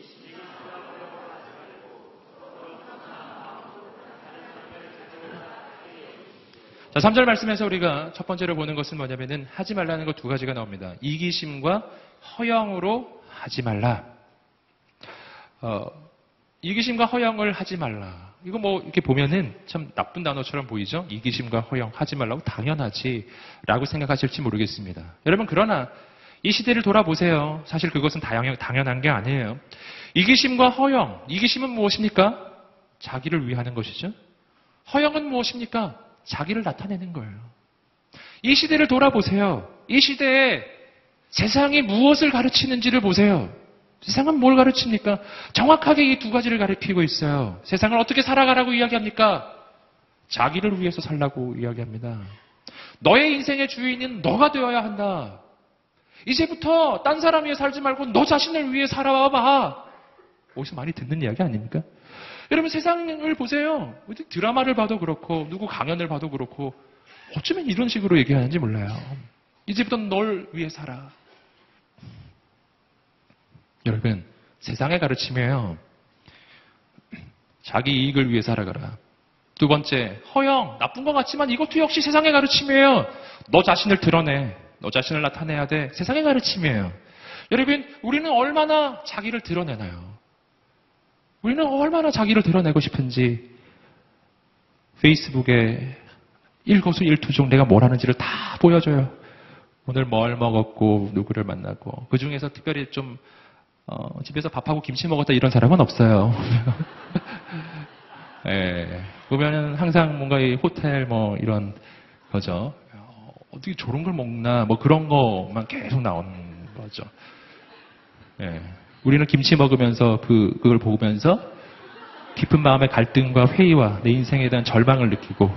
자, 3절 말씀에서 우리가 첫 번째로 보는 것은 뭐냐면은 하지 말라는 것 두 가지가 나옵니다. 이기심과 허영으로 하지 말라. 이기심과 허영을 하지 말라. 이거 뭐 이렇게 보면은 참 나쁜 단어처럼 보이죠? 이기심과 허영 하지 말라고 당연하지 라고 생각하실지 모르겠습니다. 여러분, 그러나 이 시대를 돌아보세요. 사실 그것은 당연한 게 아니에요. 이기심과 허영, 이기심은 무엇입니까? 자기를 위하는 것이죠. 허영은 무엇입니까? 자기를 나타내는 거예요. 이 시대를 돌아보세요. 이 시대에 세상이 무엇을 가르치는지를 보세요. 세상은 뭘 가르칩니까? 정확하게 이 두 가지를 가르치고 있어요. 세상을 어떻게 살아가라고 이야기합니까? 자기를 위해서 살라고 이야기합니다. 너의 인생의 주인은 너가 되어야 한다. 이제부터 딴 사람 위해 살지 말고 너 자신을 위해 살아봐. 어디서 많이 듣는 이야기 아닙니까? 여러분, 세상을 보세요. 드라마를 봐도 그렇고 누구 강연을 봐도 그렇고 어쩌면 이런 식으로 얘기하는지 몰라요. 이제부터 널 위해 살아. 여러분, 세상의 가르침이에요. 자기 이익을 위해 살아가라. 두 번째, 허영. 나쁜 것 같지만 이것도 역시 세상의 가르침이에요. 너 자신을 드러내. 너 자신을 나타내야 돼. 세상의 가르침이에요. 여러분, 우리는 얼마나 자기를 드러내나요? 우리는 얼마나 자기를 드러내고 싶은지 페이스북에 일거수일투족 내가 뭘 하는지를 다 보여줘요. 오늘 뭘 먹었고 누구를 만났고 그 중에서 특별히 좀 집에서 밥하고 김치 먹었다 이런 사람은 없어요. 예, 보면은 항상 뭔가 이 호텔 뭐 이런 거죠. 어떻게 저런 걸 먹나 뭐 그런 거만 계속 나오는 거죠. 예. 우리는 김치 먹으면서 그걸 보면서 깊은 마음의 갈등과 회의와 내 인생에 대한 절망을 느끼고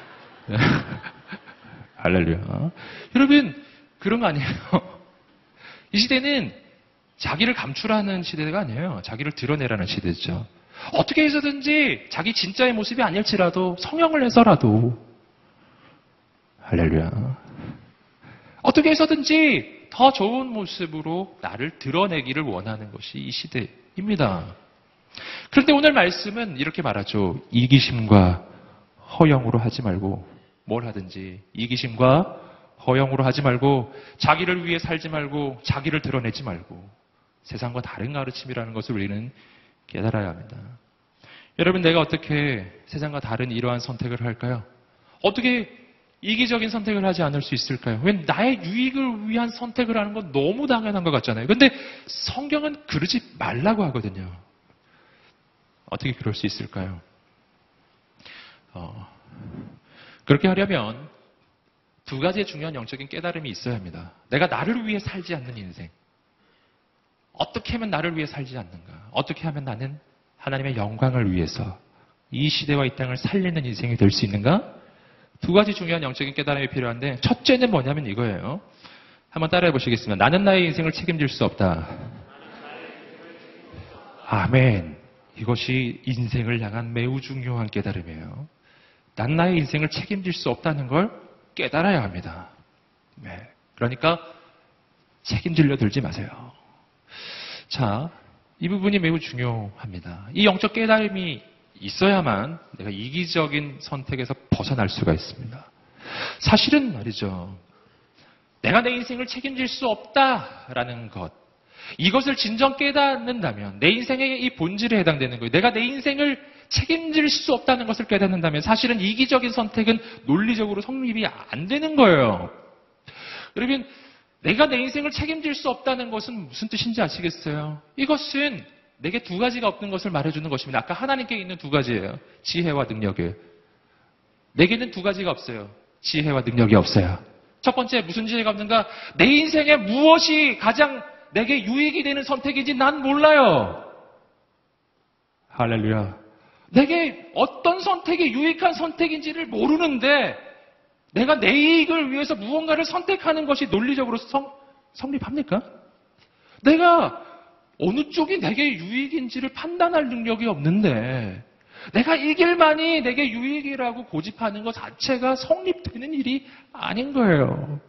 할렐루야. 여러분, 그런 거 아니에요. 이 시대는 자기를 감추라는 시대가 아니에요. 자기를 드러내라는 시대죠. 어떻게 해서든지 자기 진짜의 모습이 아닐지라도 성형을 해서라도 할렐루야. 어떻게 해서든지 더 좋은 모습으로 나를 드러내기를 원하는 것이 이 시대입니다. 그런데 오늘 말씀은 이렇게 말하죠. 이기심과 허영으로 하지 말고 뭘 하든지 이기심과 허영으로 하지 말고 자기를 위해 살지 말고 자기를 드러내지 말고 세상과 다른 가르침이라는 것을 우리는 깨달아야 합니다. 여러분, 내가 어떻게 세상과 다른 이러한 선택을 할까요? 어떻게 이기적인 선택을 하지 않을 수 있을까요? 왜 나의 유익을 위한 선택을 하는 건 너무 당연한 것 같잖아요. 그런데 성경은 그러지 말라고 하거든요. 어떻게 그럴 수 있을까요? 그렇게 하려면 두 가지의 중요한 영적인 깨달음이 있어야 합니다. 내가 나를 위해 살지 않는 인생. 어떻게 하면 나를 위해 살지 않는가? 어떻게 하면 나는 하나님의 영광을 위해서 이 시대와 이 땅을 살리는 인생이 될 수 있는가? 두 가지 중요한 영적인 깨달음이 필요한데 첫째는 뭐냐면 이거예요. 한번 따라해 보시겠습니다. 나는 나의 인생을 책임질 수 없다. 아멘. 이것이 인생을 향한 매우 중요한 깨달음이에요. 난 나의 인생을 책임질 수 없다는 걸 깨달아야 합니다. 네. 그러니까 책임질려 들지 마세요. 자, 이 부분이 매우 중요합니다. 이 영적 깨달음이 있어야만 내가 이기적인 선택에서 벗어날 수가 있습니다. 사실은 말이죠. 내가 내 인생을 책임질 수 없다라는 것. 이것을 진정 깨닫는다면 내 인생의 이 본질에 해당되는 거예요. 내가 내 인생을 책임질 수 없다는 것을 깨닫는다면 사실은 이기적인 선택은 논리적으로 성립이 안 되는 거예요. 여러분, 내가 내 인생을 책임질 수 없다는 것은 무슨 뜻인지 아시겠어요? 이것은 내게 두 가지가 없는 것을 말해주는 것입니다. 아까 하나님께 있는 두 가지예요. 지혜와 능력이에요. 내게는 두 가지가 없어요. 지혜와 능력이 없어요. 첫 번째 무슨 지혜가 없는가? 내 인생에 무엇이 가장 내게 유익이 되는 선택인지 난 몰라요. 할렐루야. 내게 어떤 선택이 유익한 선택인지를 모르는데 내가 내 이익을 위해서 무언가를 선택하는 것이 논리적으로 성립합니까? 내가 어느 쪽이 내게 유익인지를 판단할 능력이 없는데 내가 이 길만이 내게 유익이라고 고집하는 것 자체가 성립되는 일이 아닌 거예요.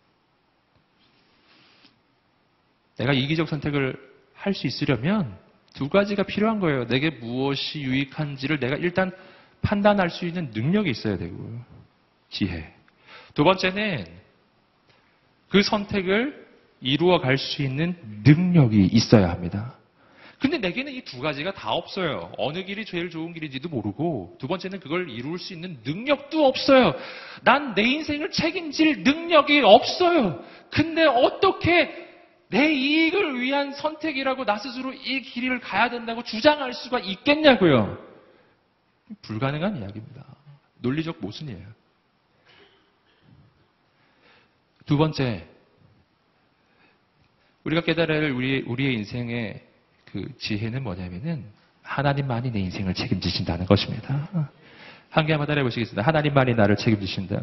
내가 이기적 선택을 할 수 있으려면 두 가지가 필요한 거예요. 내게 무엇이 유익한지를 내가 일단 판단할 수 있는 능력이 있어야 되고요. 지혜. 두 번째는 그 선택을 이루어 갈 수 있는 능력이 있어야 합니다. 근데 내게는 이 두 가지가 다 없어요. 어느 길이 제일 좋은 길인지도 모르고, 두 번째는 그걸 이룰 수 있는 능력도 없어요. 난 내 인생을 책임질 능력이 없어요. 근데 어떻게 내 이익을 위한 선택이라고 나 스스로 이 길을 가야 된다고 주장할 수가 있겠냐고요. 불가능한 이야기입니다. 논리적 모순이에요. 두 번째, 우리가 깨달아야 할 우리의 인생의 그 지혜는 뭐냐면은 하나님만이 내 인생을 책임지신다는 것입니다. 한 개만 따라해보시겠습니다. 하나님만이 나를 책임지신다.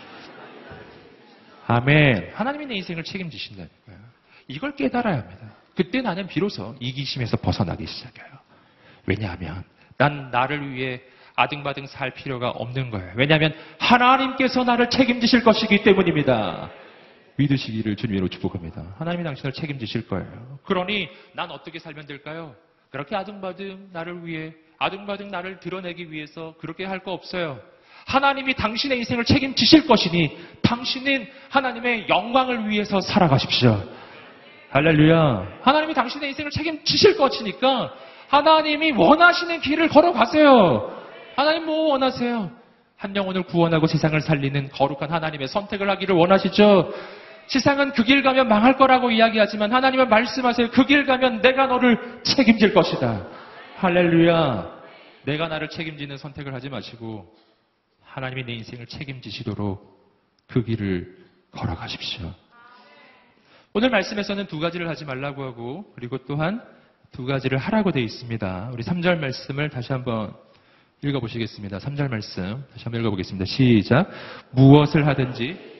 아멘. 하나님이 내 인생을 책임지신다니까요. 이걸 깨달아야 합니다. 그때 나는 비로소 이기심에서 벗어나기 시작해요. 왜냐하면 난 나를 위해 아등바등 살 필요가 없는 거예요. 왜냐하면 하나님께서 나를 책임지실 것이기 때문입니다. 믿으시기를 주님으로 축복합니다. 하나님이 당신을 책임지실 거예요. 그러니 난 어떻게 살면 될까요? 그렇게 아등바등 나를 위해, 아등바등 나를 드러내기 위해서 그렇게 할 거 없어요. 하나님이 당신의 인생을 책임지실 것이니 당신은 하나님의 영광을 위해서 살아가십시오. 할렐루야. 하나님이 당신의 인생을 책임지실 것이니까 하나님이 원하시는 길을 걸어가세요. 하나님 뭐 원하세요? 한 영혼을 구원하고 세상을 살리는 거룩한 하나님의 선택을 하기를 원하시죠? 세상은 그 길 가면 망할 거라고 이야기하지만 하나님은 말씀하세요. 그 길 가면 내가 너를 책임질 것이다. 할렐루야. 내가 나를 책임지는 선택을 하지 마시고 하나님이 내 인생을 책임지시도록 그 길을 걸어가십시오. 오늘 말씀에서는 두 가지를 하지 말라고 하고 그리고 또한 두 가지를 하라고 되어 있습니다. 우리 3절 말씀을 다시 한번 읽어보시겠습니다. 3절 말씀 다시 한번 읽어보겠습니다. 시작. 무엇을 하든지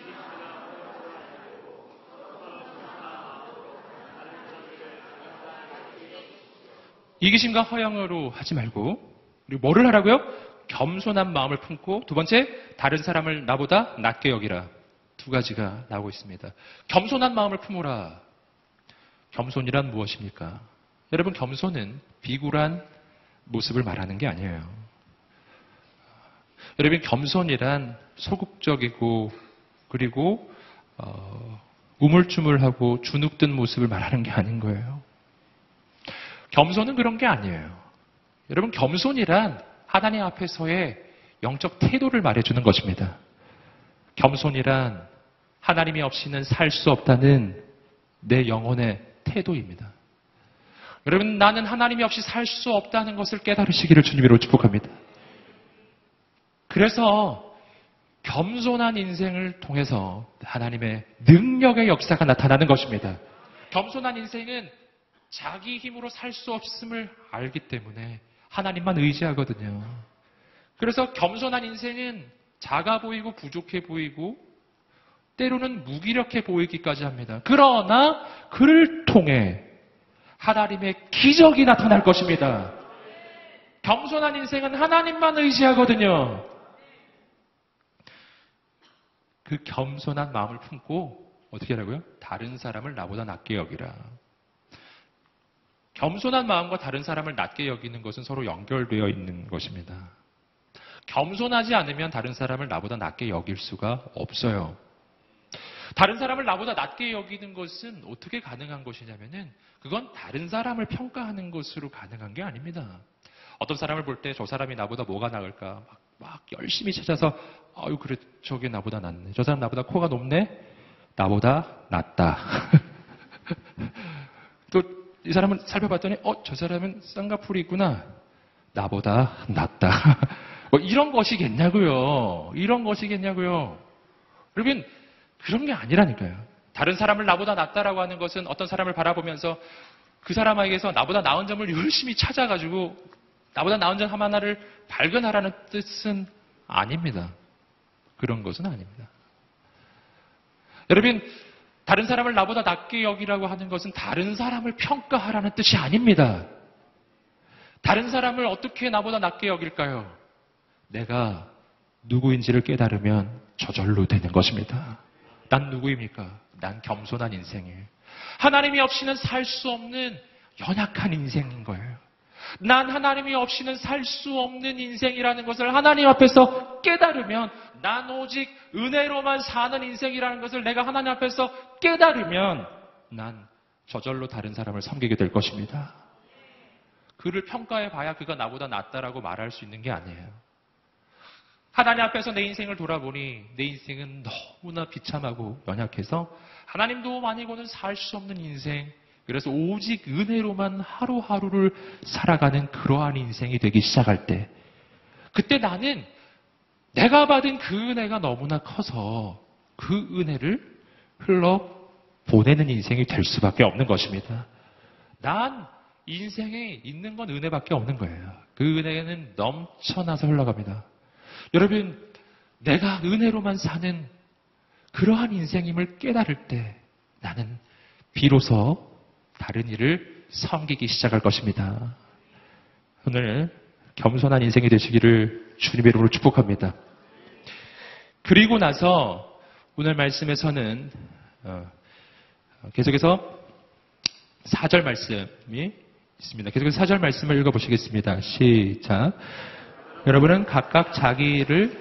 이기심과 허영으로 하지 말고 그리고 뭐를 하라고요? 겸손한 마음을 품고 두 번째 다른 사람을 나보다 낮게 여기라. 두 가지가 나오고 있습니다. 겸손한 마음을 품으라. 겸손이란 무엇입니까? 여러분 겸손은 비굴한 모습을 말하는 게 아니에요. 여러분 겸손이란 소극적이고 그리고 우물쭈물하고 주눅든 모습을 말하는 게 아닌 거예요. 겸손은 그런 게 아니에요. 여러분 겸손이란 하나님 앞에서의 영적 태도를 말해주는 것입니다. 겸손이란 하나님이 없이는 살 수 없다는 내 영혼의 태도입니다. 여러분 나는 하나님이 없이 살 수 없다는 것을 깨달으시기를 주님으로 축복합니다. 그래서 겸손한 인생을 통해서 하나님의 능력의 역사가 나타나는 것입니다. 겸손한 인생은 자기 힘으로 살 수 없음을 알기 때문에 하나님만 의지하거든요. 그래서 겸손한 인생은 작아 보이고 부족해 보이고 때로는 무기력해 보이기까지 합니다. 그러나 그를 통해 하나님의 기적이 나타날 것입니다. 겸손한 인생은 하나님만 의지하거든요. 그 겸손한 마음을 품고 어떻게 하라고요? 다른 사람을 나보다 낮게 여기라. 겸손한 마음과 다른 사람을 낮게 여기는 것은 서로 연결되어 있는 것입니다. 겸손하지 않으면 다른 사람을 나보다 낮게 여길 수가 없어요. 다른 사람을 나보다 낮게 여기는 것은 어떻게 가능한 것이냐면은 그건 다른 사람을 평가하는 것으로 가능한 게 아닙니다. 어떤 사람을 볼 때 저 사람이 나보다 뭐가 나을까 막 열심히 찾아서 아유 그래 저게 나보다 낫네. 저 사람 나보다 코가 높네. 나보다 낫다. 또 이 사람은 살펴봤더니 저 사람은 쌍꺼풀이 있구나. 나보다 낫다. 뭐 이런 것이겠냐고요. 이런 것이겠냐고요. 여러분 그런 게 아니라니까요. 다른 사람을 나보다 낫다라고 하는 것은 어떤 사람을 바라보면서 그 사람에게서 나보다 나은 점을 열심히 찾아가지고 나보다 나은 점 하나를 발견하라는 뜻은 아닙니다. 그런 것은 아닙니다. 여러분, 다른 사람을 나보다 낫게 여기라고 하는 것은 다른 사람을 평가하라는 뜻이 아닙니다. 다른 사람을 어떻게 나보다 낫게 여길까요? 내가 누구인지를 깨달으면 저절로 되는 것입니다. 난 누구입니까? 난 겸손한 인생이에요. 하나님이 없이는 살 수 없는 연약한 인생인 거예요. 난 하나님이 없이는 살 수 없는 인생이라는 것을 하나님 앞에서 깨달으면, 난 오직 은혜로만 사는 인생이라는 것을 내가 하나님 앞에서 깨달으면 난 저절로 다른 사람을 섬기게 될 것입니다. 그를 평가해 봐야 그가 나보다 낫다라고 말할 수 있는 게 아니에요. 하나님 앞에서 내 인생을 돌아보니 내 인생은 너무나 비참하고 연약해서 하나님 도움 아니고는 살 수 없는 인생, 그래서 오직 은혜로만 하루하루를 살아가는 그러한 인생이 되기 시작할 때, 그때 나는 내가 받은 그 은혜가 너무나 커서 그 은혜를 흘러 보내는 인생이 될 수밖에 없는 것입니다. 난 인생에 있는 건 은혜밖에 없는 거예요. 그 은혜는 넘쳐나서 흘러갑니다. 여러분, 내가 은혜로만 사는 그러한 인생임을 깨달을 때 나는 비로소 다른 일을 섬기기 시작할 것입니다. 오늘 겸손한 인생이 되시기를 주님의 이름으로 축복합니다. 그리고 나서 오늘 말씀에서는 계속해서 4절 말씀이 있습니다. 계속해서 4절 말씀을 읽어보시겠습니다. 시작. 여러분은 각각 자기 일을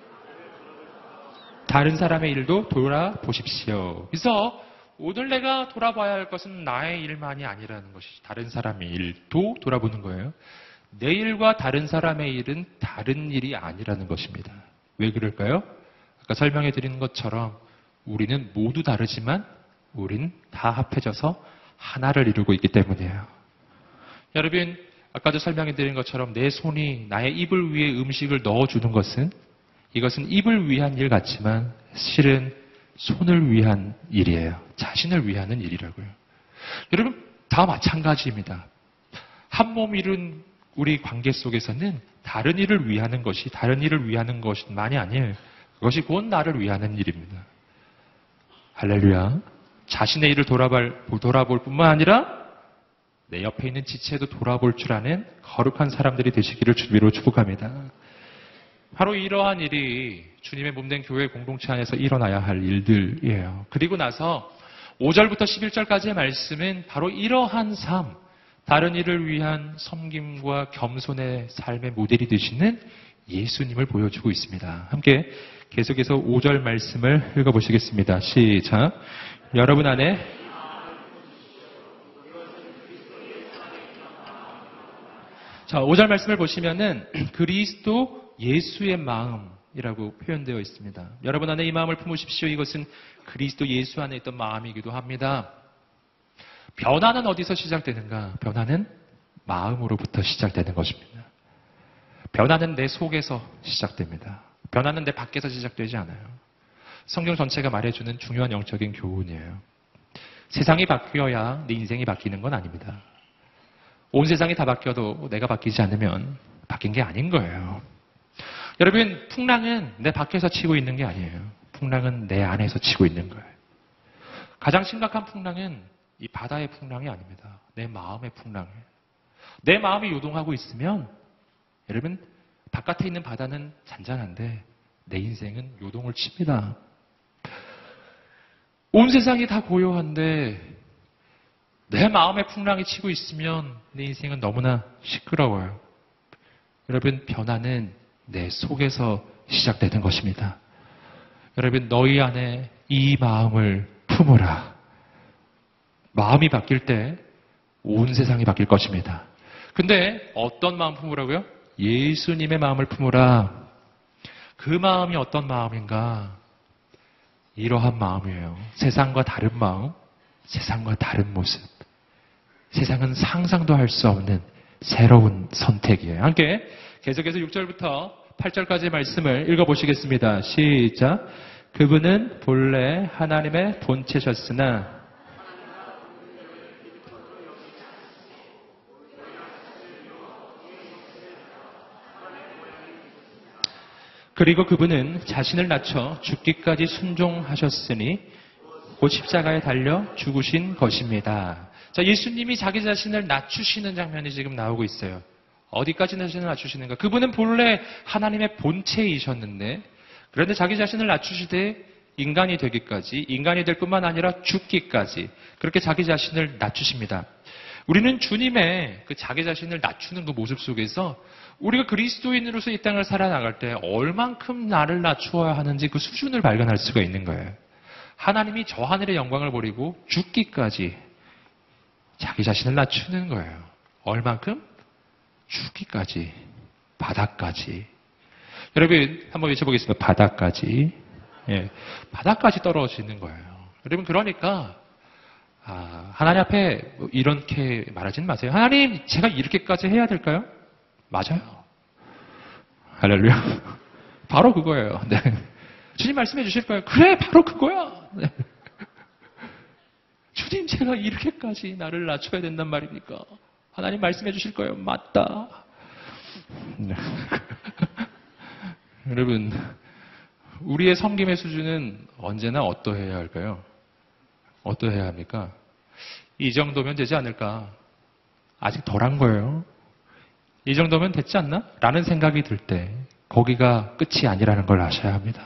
다른 사람의 일도 돌아보십시오. 그래서 오늘 내가 돌아봐야 할 것은 나의 일만이 아니라는 것이, 다른 사람의 일도 돌아보는 거예요. 내 일과 다른 사람의 일은 다른 일이 아니라는 것입니다. 왜 그럴까요? 아까 설명해 드린 것처럼 우리는 모두 다르지만 우린 다 합해져서 하나를 이루고 있기 때문이에요. 여러분, 아까도 설명해 드린 것처럼 내 손이 나의 이불 위에 음식을 넣어주는 것은, 이것은 입을 위한 일 같지만 실은 손을 위한 일이에요. 자신을 위하는 일이라고요. 여러분, 다 마찬가지입니다. 한 몸 이룬 우리 관계 속에서는 다른 일을 위하는 것이, 다른 일을 위하는 것만이 아니에요. 그것이 곧 나를 위하는 일입니다. 할렐루야. 자신의 일을 돌아볼 뿐만 아니라 내 옆에 있는 지체도 돌아볼 줄 아는 거룩한 사람들이 되시기를 주님으로 축복합니다. 바로 이러한 일이 주님의 몸된 교회 공동체 안에서 일어나야 할 일들이에요. 그리고 나서 5절부터 11절까지의 말씀은 바로 이러한 삶, 다른 일을 위한 섬김과 겸손의 삶의 모델이 되시는 예수님을 보여주고 있습니다. 함께 계속해서 5절 말씀을 읽어보시겠습니다. 시작. 여러분 안에 자, 5절 말씀을 보시면은 그리스도 예수의 마음이라고 표현되어 있습니다. 여러분 안에 이 마음을 품으십시오. 이것은 그리스도 예수 안에 있던 마음이기도 합니다. 변화는 어디서 시작되는가? 변화는 마음으로부터 시작되는 것입니다. 변화는 내 속에서 시작됩니다. 변화는 내 밖에서 시작되지 않아요. 성경 전체가 말해주는 중요한 영적인 교훈이에요. 세상이 바뀌어야 내 인생이 바뀌는 건 아닙니다. 온 세상이 다 바뀌어도 내가 바뀌지 않으면 바뀐 게 아닌 거예요. 여러분, 풍랑은 내 밖에서 치고 있는 게 아니에요. 풍랑은 내 안에서 치고 있는 거예요. 가장 심각한 풍랑은 이 바다의 풍랑이 아닙니다. 내 마음의 풍랑이에요. 내 마음이 요동하고 있으면 여러분, 바깥에 있는 바다는 잔잔한데 내 인생은 요동을 칩니다. 온 세상이 다 고요한데 내 마음의 풍랑이 치고 있으면 내 인생은 너무나 시끄러워요. 여러분, 변화는 내 속에서 시작되는 것입니다. 여러분, 너희 안에 이 마음을 품으라. 마음이 바뀔 때 온 세상이 바뀔 것입니다. 근데 어떤 마음 품으라고요? 예수님의 마음을 품으라. 그 마음이 어떤 마음인가? 이러한 마음이에요. 세상과 다른 마음, 세상과 다른 모습. 세상은 상상도 할 수 없는 새로운 선택이에요. 함께 계속해서 6절부터 8절까지의 말씀을 읽어보시겠습니다. 시작. 그분은 본래 하나님의 본체셨으나 그리고 그분은 자신을 낮춰 죽기까지 순종하셨으니 곧 십자가에 달려 죽으신 것입니다. 자, 예수님이 자기 자신을 낮추시는 장면이 지금 나오고 있어요. 어디까지 자신을 낮추시는가? 그분은 본래 하나님의 본체이셨는데 그런데 자기 자신을 낮추시되 인간이 되기까지, 인간이 될 뿐만 아니라 죽기까지 그렇게 자기 자신을 낮추십니다. 우리는 주님의 그 자기 자신을 낮추는 그 모습 속에서 우리가 그리스도인으로서 이 땅을 살아나갈 때 얼만큼 나를 낮추어야 하는지 그 수준을 발견할 수가 있는 거예요. 하나님이 저 하늘의 영광을 버리고 죽기까지 자기 자신을 낮추는 거예요. 얼만큼? 죽기까지, 바닥까지. 여러분 한번 외쳐보겠습니다. 바닥까지. 예, 바닥까지 떨어지는 거예요. 여러분 그러니까 하나님 앞에 이렇게 말하지는 마세요. 하나님, 제가 이렇게까지 해야 될까요? 맞아요. 할렐루야. 바로 그거예요. 네. 주님 말씀해 주실 거예요. 그래, 바로 그거야. 네. 주님, 제가 이렇게까지 나를 낮춰야 된단 말입니까? 하나님 말씀해 주실 거예요. 맞다. 네. 여러분, 우리의 섬김의 수준은 언제나 어떠해야 할까요? 어떠해야 합니까? 이 정도면 되지 않을까? 아직 덜한 거예요. 이 정도면 됐지 않나? 라는 생각이 들 때 거기가 끝이 아니라는 걸 아셔야 합니다.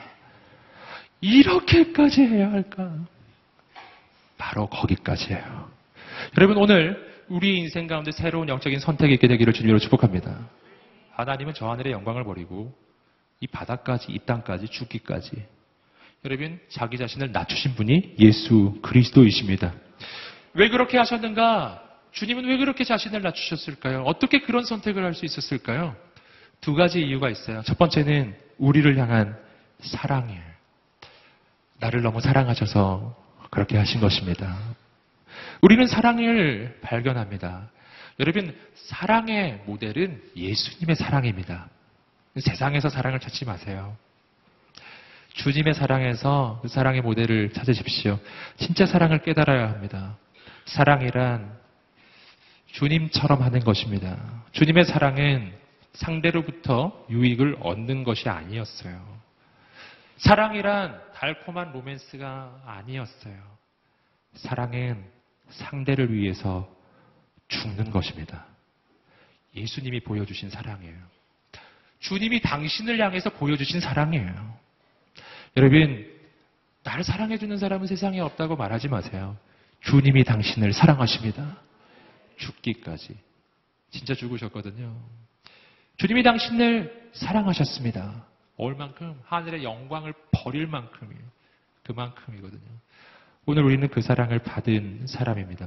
이렇게까지 해야 할까? 바로 거기까지예요. 여러분 오늘 우리 인생 가운데 새로운 영적인 선택이 있게 되기를 주님으로 축복합니다. 하나님은 저 하늘의 영광을 버리고 이 바닥까지, 이 땅까지, 죽기까지 여러분 자기 자신을 낮추신 분이 예수 그리스도이십니다. 왜 그렇게 하셨는가? 주님은 왜 그렇게 자신을 낮추셨을까요? 어떻게 그런 선택을 할 수 있었을까요? 두 가지 이유가 있어요. 첫 번째는 우리를 향한 사랑이에요. 나를 너무 사랑하셔서 그렇게 하신 것입니다. 우리는 사랑을 발견합니다. 여러분, 사랑의 모델은 예수님의 사랑입니다. 세상에서 사랑을 찾지 마세요. 주님의 사랑에서 그 사랑의 모델을 찾으십시오. 진짜 사랑을 깨달아야 합니다. 사랑이란 주님처럼 하는 것입니다. 주님의 사랑은 상대로부터 유익을 얻는 것이 아니었어요. 사랑이란 달콤한 로맨스가 아니었어요. 사랑은 상대를 위해서 죽는 것입니다. 예수님이 보여주신 사랑이에요. 주님이 당신을 향해서 보여주신 사랑이에요. 여러분, 나를 사랑해주는 사람은 세상에 없다고 말하지 마세요. 주님이 당신을 사랑하십니다. 죽기까지. 진짜 죽으셨거든요. 주님이 당신을 사랑하셨습니다. 얼만큼? 하늘의 영광을 버릴 만큼이에요. 그만큼이거든요. 오늘 우리는 그 사랑을 받은 사람입니다.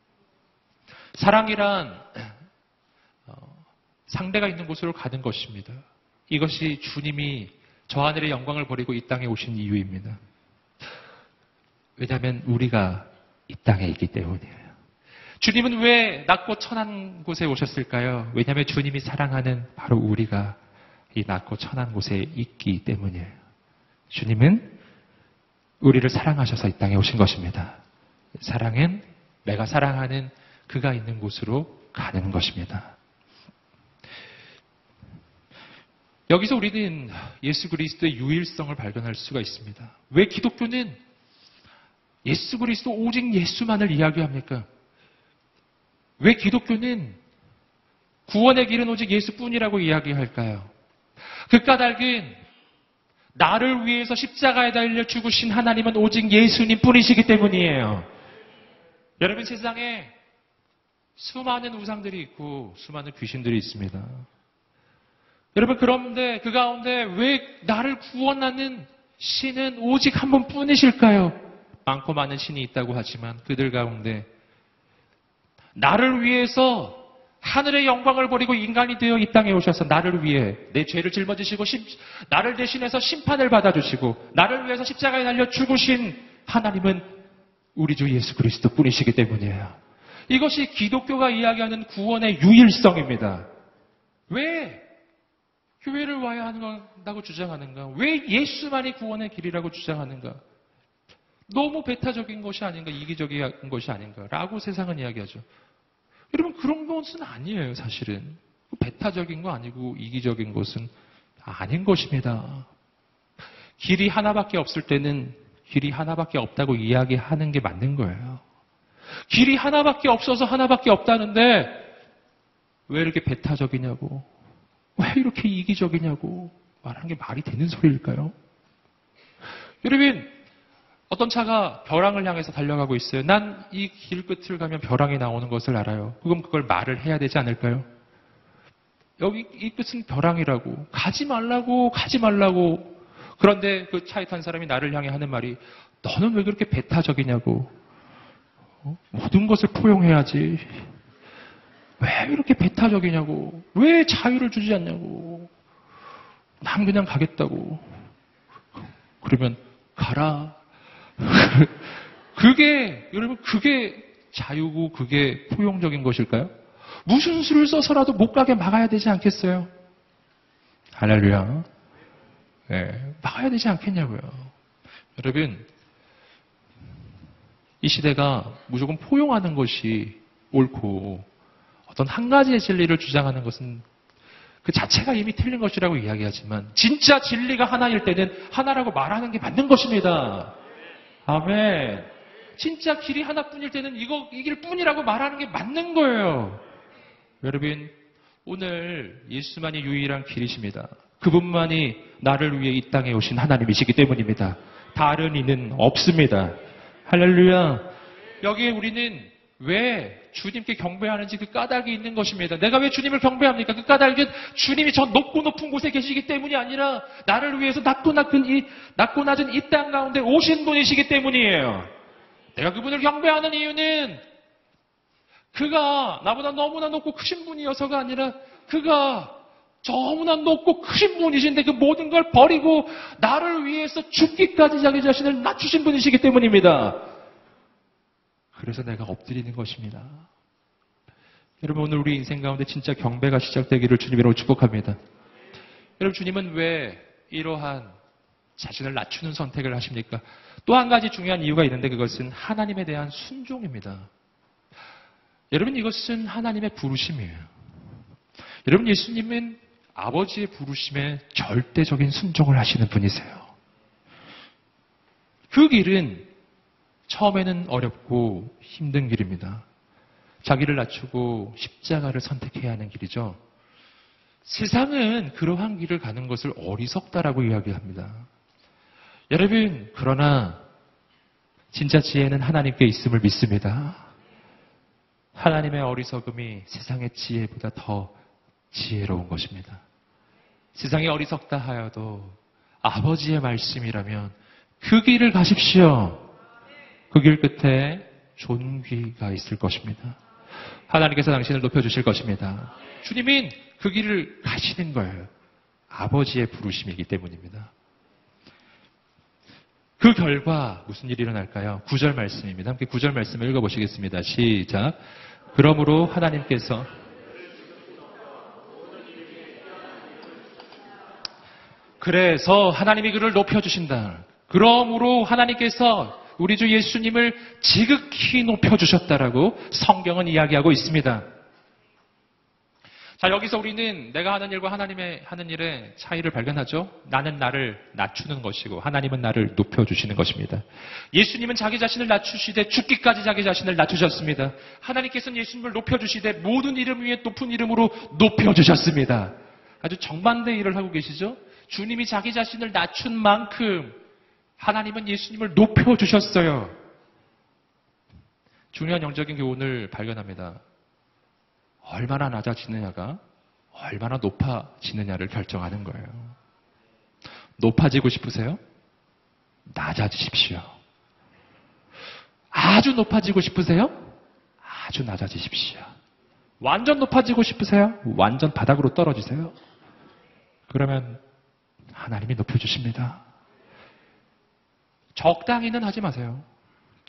사랑이란 상대가 있는 곳으로 가는 것입니다. 이것이 주님이 저 하늘의 영광을 버리고 이 땅에 오신 이유입니다. 왜냐하면 우리가 이 땅에 있기 때문이에요. 주님은 왜 낮고 천한 곳에 오셨을까요? 왜냐하면 주님이 사랑하는 바로 우리가 이 낮고 천한 곳에 있기 때문이에요. 주님은 우리를 사랑하셔서 이 땅에 오신 것입니다. 사랑은 내가 사랑하는 그가 있는 곳으로 가는 것입니다. 여기서 우리는 예수 그리스도의 유일성을 발견할 수가 있습니다. 왜 기독교는 예수 그리스도 오직 예수만을 이야기합니까? 왜 기독교는 구원의 길은 오직 예수뿐이라고 이야기할까요? 그 까닭은 나를 위해서 십자가에 달려 죽으신 하나님은 오직 예수님 뿐이시기 때문이에요. 여러분, 세상에 수많은 우상들이 있고 수많은 귀신들이 있습니다. 여러분, 그런데 그 가운데 왜 나를 구원하는 신은 오직 한 분뿐이실까요? 많고 많은 신이 있다고 하지만 그들 가운데 나를 위해서 하늘의 영광을 버리고 인간이 되어 이 땅에 오셔서 나를 위해 내 죄를 짊어지시고 나를 대신해서 심판을 받아주시고 나를 위해서 십자가에 달려 죽으신 하나님은 우리 주 예수 그리스도 뿐이시기 때문이에요. 이것이 기독교가 이야기하는 구원의 유일성입니다. 왜? 교회를 와야 한다고 주장하는가? 왜 예수만이 구원의 길이라고 주장하는가? 너무 배타적인 것이 아닌가? 이기적인 것이 아닌가? 라고 세상은 이야기하죠. 여러분, 그런 것은 아니에요, 사실은. 배타적인 거 아니고 이기적인 것은 아닌 것입니다. 길이 하나밖에 없을 때는 길이 하나밖에 없다고 이야기하는 게 맞는 거예요. 길이 하나밖에 없어서 하나밖에 없다는데 왜 이렇게 배타적이냐고, 왜 이렇게 이기적이냐고 말하는 게 말이 되는 소리일까요? 여러분, 어떤 차가 벼랑을 향해서 달려가고 있어요. 난 이 길 끝을 가면 벼랑이 나오는 것을 알아요. 그럼 그걸 말을 해야 되지 않을까요? 여기 이 끝은 벼랑이라고, 가지 말라고, 가지 말라고. 그런데 그 차에 탄 사람이 나를 향해 하는 말이, 너는 왜 그렇게 배타적이냐고. 모든 것을 포용해야지. 왜 이렇게 배타적이냐고. 왜 자유를 주지 않냐고. 난 그냥 가겠다고. 그러면 가라. 여러분, 그게 자유고 그게 포용적인 것일까요? 무슨 수를 써서라도 못 가게 막아야 되지 않겠어요? 할렐루야. 네, 막아야 되지 않겠냐고요. 여러분, 이 시대가 무조건 포용하는 것이 옳고 어떤 한 가지의 진리를 주장하는 것은 그 자체가 이미 틀린 것이라고 이야기하지만 진짜 진리가 하나일 때는 하나라고 말하는 게 맞는 것입니다. 아멘. 진짜 길이 하나뿐일 때는 이 길 뿐이라고 말하는 게 맞는 거예요. 여러분, 오늘 예수만이 유일한 길이십니다. 그분만이 나를 위해 이 땅에 오신 하나님이시기 때문입니다. 다른 이는 없습니다. 할렐루야. 여기에 우리는 왜 주님께 경배하는지 그 까닭이 있는 것입니다. 내가 왜 주님을 경배합니까? 그 까닭은 주님이 저 높고 높은 곳에 계시기 때문이 아니라 나를 위해서 낮고 낮은 이 땅 가운데 오신 분이시기 때문이에요. 내가 그분을 경배하는 이유는 그가 나보다 너무나 높고 크신 분이어서가 아니라 그가 너무나 높고 크신 분이신데 그 모든 걸 버리고 나를 위해서 죽기까지 자기 자신을 낮추신 분이시기 때문입니다. 그래서 내가 엎드리는 것입니다. 여러분, 오늘 우리 인생 가운데 진짜 경배가 시작되기를 주님으로 축복합니다. 여러분, 주님은 왜 이러한 자신을 낮추는 선택을 하십니까? 또 한 가지 중요한 이유가 있는데 그것은 하나님에 대한 순종입니다. 여러분, 이것은 하나님의 부르심이에요. 여러분, 예수님은 아버지의 부르심에 절대적인 순종을 하시는 분이세요. 그 길은 처음에는 어렵고 힘든 길입니다. 자기를 낮추고 십자가를 선택해야 하는 길이죠. 세상은 그러한 길을 가는 것을 어리석다라고 이야기합니다. 여러분, 그러나 진짜 지혜는 하나님께 있음을 믿습니다. 하나님의 어리석음이 세상의 지혜보다 더 지혜로운 것입니다. 세상이 어리석다 하여도 아버지의 말씀이라면 그 길을 가십시오. 그 길 끝에 존귀가 있을 것입니다. 하나님께서 당신을 높여주실 것입니다. 주님은 그 길을 가시는 거예요. 아버지의 부르심이기 때문입니다. 그 결과 무슨 일이 일어날까요? 9절 말씀입니다. 함께 9절 말씀을 읽어보시겠습니다. 시작. 그러므로 하나님께서 그래서 하나님이 그를 높여주신다. 그러므로 하나님께서 우리 주 예수님을 지극히 높여주셨다라고 성경은 이야기하고 있습니다. 자, 여기서 우리는 내가 하는 일과 하나님의 하는 일의 차이를 발견하죠. 나는 나를 낮추는 것이고 하나님은 나를 높여주시는 것입니다. 예수님은 자기 자신을 낮추시되 죽기까지 자기 자신을 낮추셨습니다. 하나님께서는 예수님을 높여주시되 모든 이름 위에 높은 이름으로 높여주셨습니다. 아주 정반대 일을 하고 계시죠. 주님이 자기 자신을 낮춘 만큼 하나님은 예수님을 높여주셨어요. 중요한 영적인 교훈을 발견합니다. 얼마나 낮아지느냐가 얼마나 높아지느냐를 결정하는 거예요. 높아지고 싶으세요? 낮아지십시오. 아주 높아지고 싶으세요? 아주 낮아지십시오. 완전 높아지고 싶으세요? 완전 바닥으로 떨어지세요. 그러면 하나님이 높여주십니다. 적당히는 하지 마세요.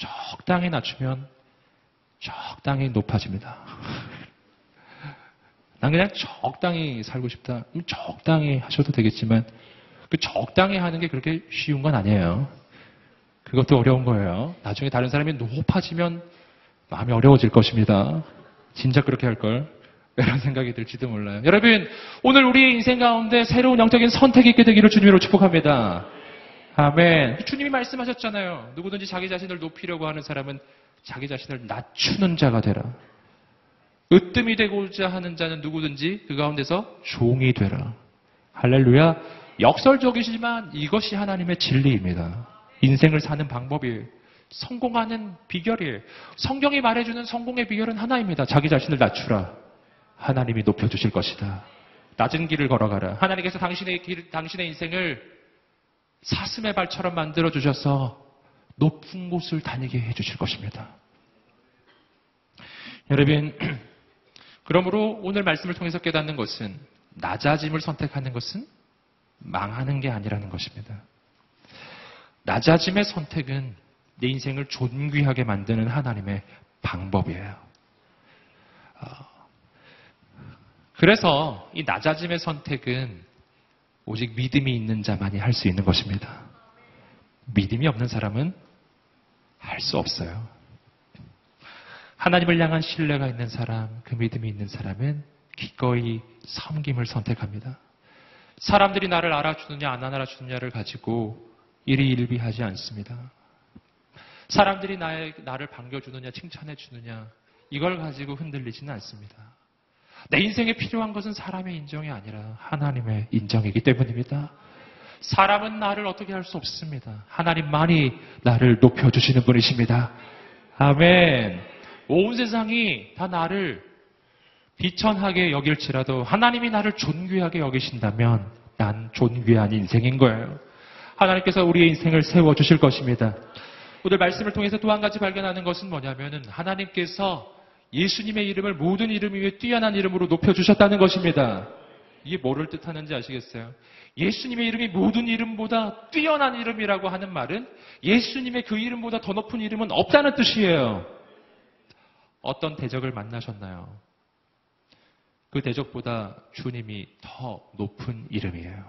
적당히 낮추면 적당히 높아집니다. 난 그냥 적당히 살고 싶다. 적당히 하셔도 되겠지만 그 적당히 하는 게 그렇게 쉬운 건 아니에요. 그것도 어려운 거예요. 나중에 다른 사람이 높아지면 마음이 어려워질 것입니다. 진짜 그렇게 할 걸. 이런 생각이 들지도 몰라요. 여러분, 오늘 우리 인생 가운데 새로운 영적인 선택이 있게 되기를 주님으로 축복합니다. 아멘. 주님이 말씀하셨잖아요. 누구든지 자기 자신을 높이려고 하는 사람은 자기 자신을 낮추는 자가 되라. 으뜸이 되고자 하는 자는 누구든지 그 가운데서 종이 되라. 할렐루야. 역설적이지만 이것이 하나님의 진리입니다. 인생을 사는 방법이에요. 성공하는 비결이에요. 성경이 말해주는 성공의 비결은 하나입니다. 자기 자신을 낮추라. 하나님이 높여주실 것이다. 낮은 길을 걸어가라. 하나님께서 당신의 인생을 사슴의 발처럼 만들어주셔서 높은 곳을 다니게 해주실 것입니다. 여러분, 그러므로 오늘 말씀을 통해서 깨닫는 것은 낮아짐을 선택하는 것은 망하는 게 아니라는 것입니다. 낮아짐의 선택은 내 인생을 존귀하게 만드는 하나님의 방법이에요. 그래서 이 낮아짐의 선택은 오직 믿음이 있는 자만이 할 수 있는 것입니다. 믿음이 없는 사람은 할 수 없어요. 하나님을 향한 신뢰가 있는 사람, 그 믿음이 있는 사람은 기꺼이 섬김을 선택합니다. 사람들이 나를 알아주느냐 안 알아주느냐를 가지고 일희일비하지 않습니다. 사람들이 나를 반겨주느냐 칭찬해주느냐 이걸 가지고 흔들리지는 않습니다. 내 인생에 필요한 것은 사람의 인정이 아니라 하나님의 인정이기 때문입니다. 사람은 나를 어떻게 할 수 없습니다. 하나님만이 나를 높여주시는 분이십니다. 아멘. 온 세상이 다 나를 비천하게 여길지라도 하나님이 나를 존귀하게 여기신다면 난 존귀한 인생인 거예요. 하나님께서 우리의 인생을 세워주실 것입니다. 오늘 말씀을 통해서 또 한 가지 발견하는 것은 뭐냐면은 하나님께서 예수님의 이름을 모든 이름 위에 뛰어난 이름으로 높여주셨다는 것입니다. 이게 뭐를 뜻하는지 아시겠어요? 예수님의 이름이 모든 이름보다 뛰어난 이름이라고 하는 말은 예수님의 그 이름보다 더 높은 이름은 없다는 뜻이에요. 어떤 대적을 만나셨나요? 그 대적보다 주님이 더 높은 이름이에요.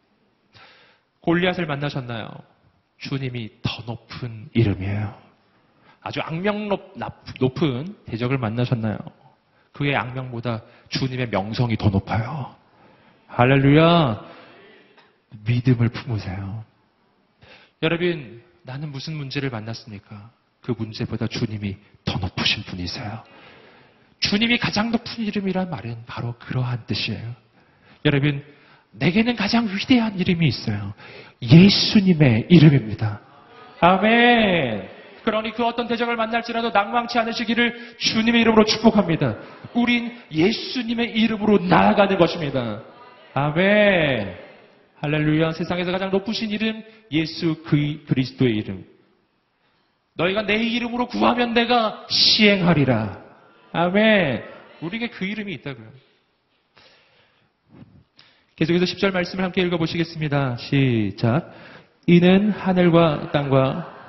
골리앗을 만나셨나요? 주님이 더 높은 이름이에요. 아주 악명 높은 대적을 만나셨나요? 그의 악명보다 주님의 명성이 더 높아요. 할렐루야. 믿음을 품으세요. 여러분, 나는 무슨 문제를 만났습니까? 그 문제보다 주님이 더 높으신 분이세요. 주님이 가장 높은 이름이란 말은 바로 그러한 뜻이에요. 여러분, 내게는 가장 위대한 이름이 있어요. 예수님의 이름입니다. 아멘. 그러니 그 어떤 대적을 만날지라도 낭망치 않으시기를 주님의 이름으로 축복합니다. 우린 예수님의 이름으로 나아가는 것입니다. 아멘. 할렐루야. 세상에서 가장 높으신 이름 예수 그리스도의 이름. 너희가 내 이름으로 구하면 내가 시행하리라. 아멘. 우리에게 그 이름이 있다고요. 계속해서 10절 말씀을 함께 읽어보시겠습니다. 시작. 이는 하늘과 땅과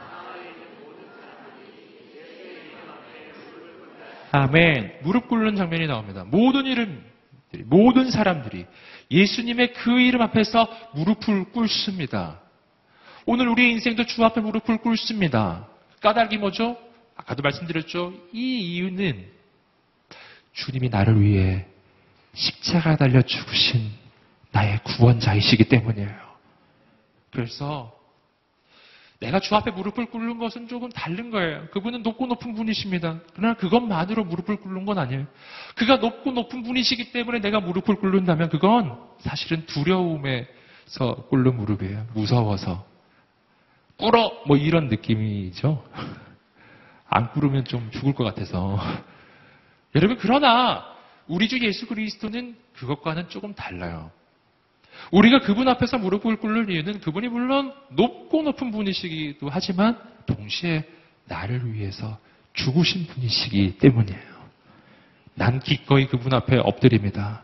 아멘. 무릎 꿇는 장면이 나옵니다. 모든 이름들이, 모든 사람들이 예수님의 그 이름 앞에서 무릎을 꿇습니다. 오늘 우리의 인생도 주 앞에 무릎을 꿇습니다. 까닭이 뭐죠? 아까도 말씀드렸죠. 이 이유는 주님이 나를 위해 십자가 달려 죽으신 나의 구원자이시기 때문이에요. 그래서 내가 주 앞에 무릎을 꿇는 것은 조금 다른 거예요. 그분은 높고 높은 분이십니다. 그러나 그것만으로 무릎을 꿇는 건 아니에요. 그가 높고 높은 분이시기 때문에 내가 무릎을 꿇는다면 그건 사실은 두려움에서 꿇는 무릎이에요. 무서워서. 꿇어! 뭐 이런 느낌이죠. 안 꿇으면 좀 죽을 것 같아서. 여러분, 그러나 우리 주 예수 그리스도는 그것과는 조금 달라요. 우리가 그분 앞에서 무릎을 꿇는 이유는 그분이 물론 높고 높은 분이시기도 하지만 동시에 나를 위해서 죽으신 분이시기 때문이에요. 난 기꺼이 그분 앞에 엎드립니다.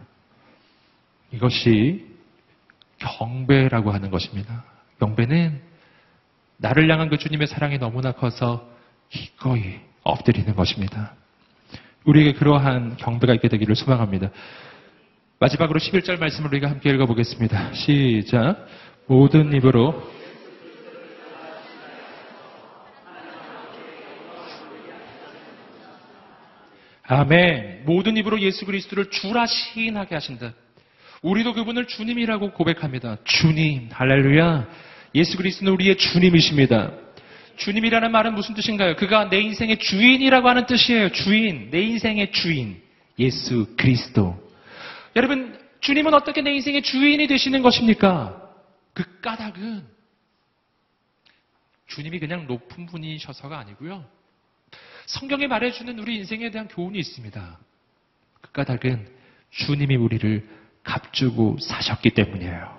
이것이 경배라고 하는 것입니다. 경배는 나를 향한 그 주님의 사랑이 너무나 커서 기꺼이 엎드리는 것입니다. 우리에게 그러한 경배가 있게 되기를 소망합니다. 마지막으로 11절 말씀을 우리가 함께 읽어보겠습니다. 시작. 모든 입으로 아멘. 모든 입으로 예수 그리스도를 주라 시인하게 하신다. 우리도 그분을 주님이라고 고백합니다. 주님, 할렐루야. 예수 그리스도는 우리의 주님이십니다. 주님이라는 말은 무슨 뜻인가요? 그가 내 인생의 주인이라고 하는 뜻이에요. 주인, 내 인생의 주인. 예수 그리스도. 여러분, 주님은 어떻게 내 인생의 주인이 되시는 것입니까? 그 까닭은 주님이 그냥 높은 분이셔서가 아니고요. 성경이 말해주는 우리 인생에 대한 교훈이 있습니다. 그 까닭은 주님이 우리를 값주고 사셨기 때문이에요.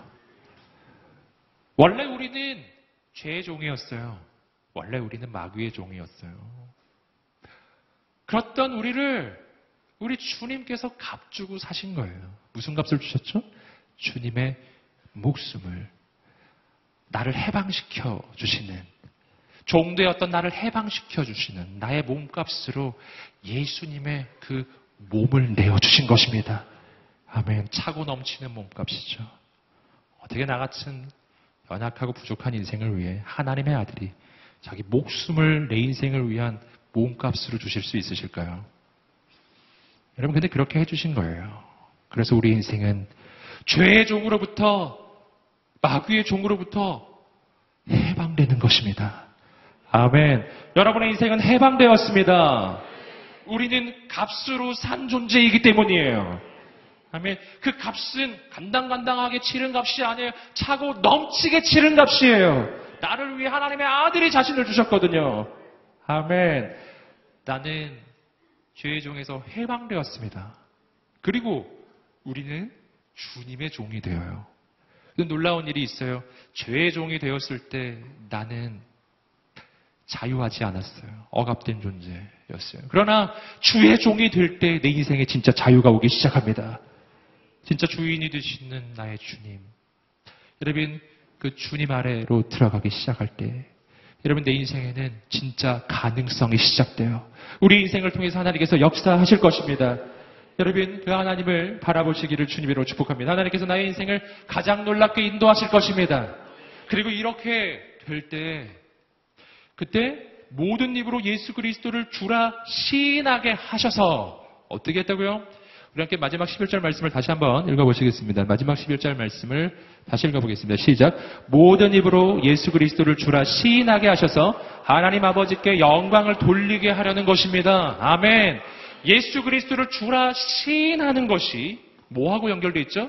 원래 우리는 죄의 종이었어요. 원래 우리는 마귀의 종이었어요. 그렇던 우리 주님께서 값주고 사신 거예요. 무슨 값을 주셨죠? 주님의 목숨을 나를 해방시켜 주시는, 종되었던 나를 해방시켜 주시는 나의 몸값으로 예수님의 그 몸을 내어주신 것입니다. 아멘. 차고 넘치는 몸값이죠. 어떻게 나 같은 연약하고 부족한 인생을 위해 하나님의 아들이 자기 목숨을 내 인생을 위한 몸값으로 주실 수 있으실까요? 여러분, 근데 그렇게 해주신 거예요. 그래서 우리 인생은 죄의 종으로부터, 마귀의 종으로부터 해방되는 것입니다. 아멘. 여러분의 인생은 해방되었습니다. 우리는 값으로 산 존재이기 때문이에요. 아멘. 그 값은 간당간당하게 치른 값이 아니에요. 차고 넘치게 치른 값이에요. 나를 위해 하나님의 아들이 자신을 주셨거든요. 아멘. 나는 죄의 종에서 해방되었습니다. 그리고 우리는 주님의 종이 되어요. 놀라운 일이 있어요. 죄의 종이 되었을 때 나는 자유하지 않았어요. 억압된 존재였어요. 그러나 주의 종이 될 때 내 인생에 진짜 자유가 오기 시작합니다. 진짜 주인이 되시는 나의 주님. 여러분, 그 주님 아래로 들어가기 시작할 때 여러분, 내 인생에는 진짜 가능성이 시작돼요. 우리 인생을 통해서 하나님께서 역사하실 것입니다. 여러분, 그 하나님을 바라보시기를 주님으로 축복합니다. 하나님께서 나의 인생을 가장 놀랍게 인도하실 것입니다. 그리고 이렇게 될 때, 그때 모든 입으로 예수 그리스도를 주라 시인하게 하셔서 어떻게 했다고요? 우리 함께 마지막 11절 말씀을 다시 한번 읽어보시겠습니다. 마지막 11절 말씀을 다시 읽어보겠습니다. 시작. 모든 입으로 예수 그리스도를 주라 시인하게 하셔서 하나님 아버지께 영광을 돌리게 하려는 것입니다. 아멘. 예수 그리스도를 주라 시인하는 것이 뭐하고 연결되어 있죠?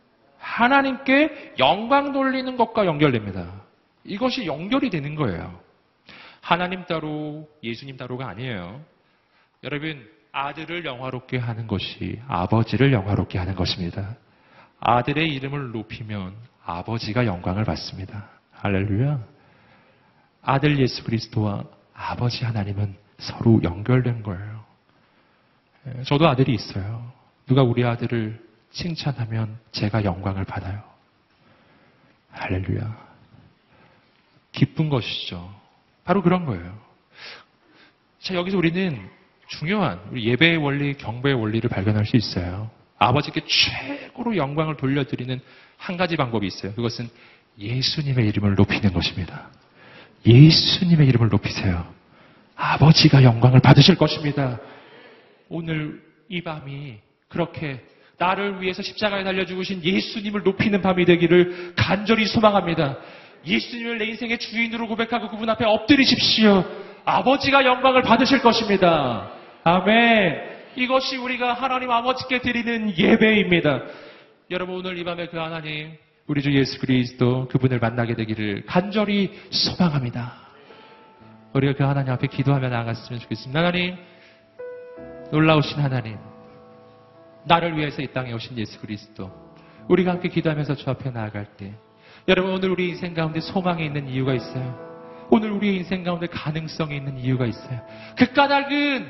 하나님께 영광 돌리는 것과 연결됩니다. 이것이 연결이 되는 거예요. 하나님 따로 예수님 따로가 아니에요. 여러분, 아들을 영화롭게 하는 것이 아버지를 영화롭게 하는 것입니다. 아들의 이름을 높이면 아버지가 영광을 받습니다. 할렐루야. 아들 예수 그리스도와 아버지 하나님은 서로 연결된 거예요. 저도 아들이 있어요. 누가 우리 아들을 칭찬하면 제가 영광을 받아요. 할렐루야. 기쁜 것이죠. 바로 그런 거예요. 자, 여기서 우리는 중요한 우리 예배의 원리, 경배의 원리를 발견할 수 있어요. 아버지께 최고로 영광을 돌려드리는 한 가지 방법이 있어요. 그것은 예수님의 이름을 높이는 것입니다. 예수님의 이름을 높이세요. 아버지가 영광을 받으실 것입니다. 오늘 이 밤이 그렇게 나를 위해서 십자가에 달려 죽으신 예수님을 높이는 밤이 되기를 간절히 소망합니다. 예수님을 내 인생의 주인으로 고백하고 그분 앞에 엎드리십시오. 아버지가 영광을 받으실 것입니다. 아멘. 이것이 우리가 하나님 아버지께 드리는 예배입니다. 여러분, 오늘 이 밤에 그 하나님, 우리 주 예수 그리스도 그분을 만나게 되기를 간절히 소망합니다. 우리가 그 하나님 앞에 기도하며 나아갔으면 좋겠습니다. 하나님, 놀라우신 하나님, 나를 위해서 이 땅에 오신 예수 그리스도, 우리가 함께 기도하면서 주 앞에 나아갈 때 여러분, 오늘 우리 인생 가운데 소망이 있는 이유가 있어요. 오늘 우리 인생 가운데 가능성이 있는 이유가 있어요. 그 까닭은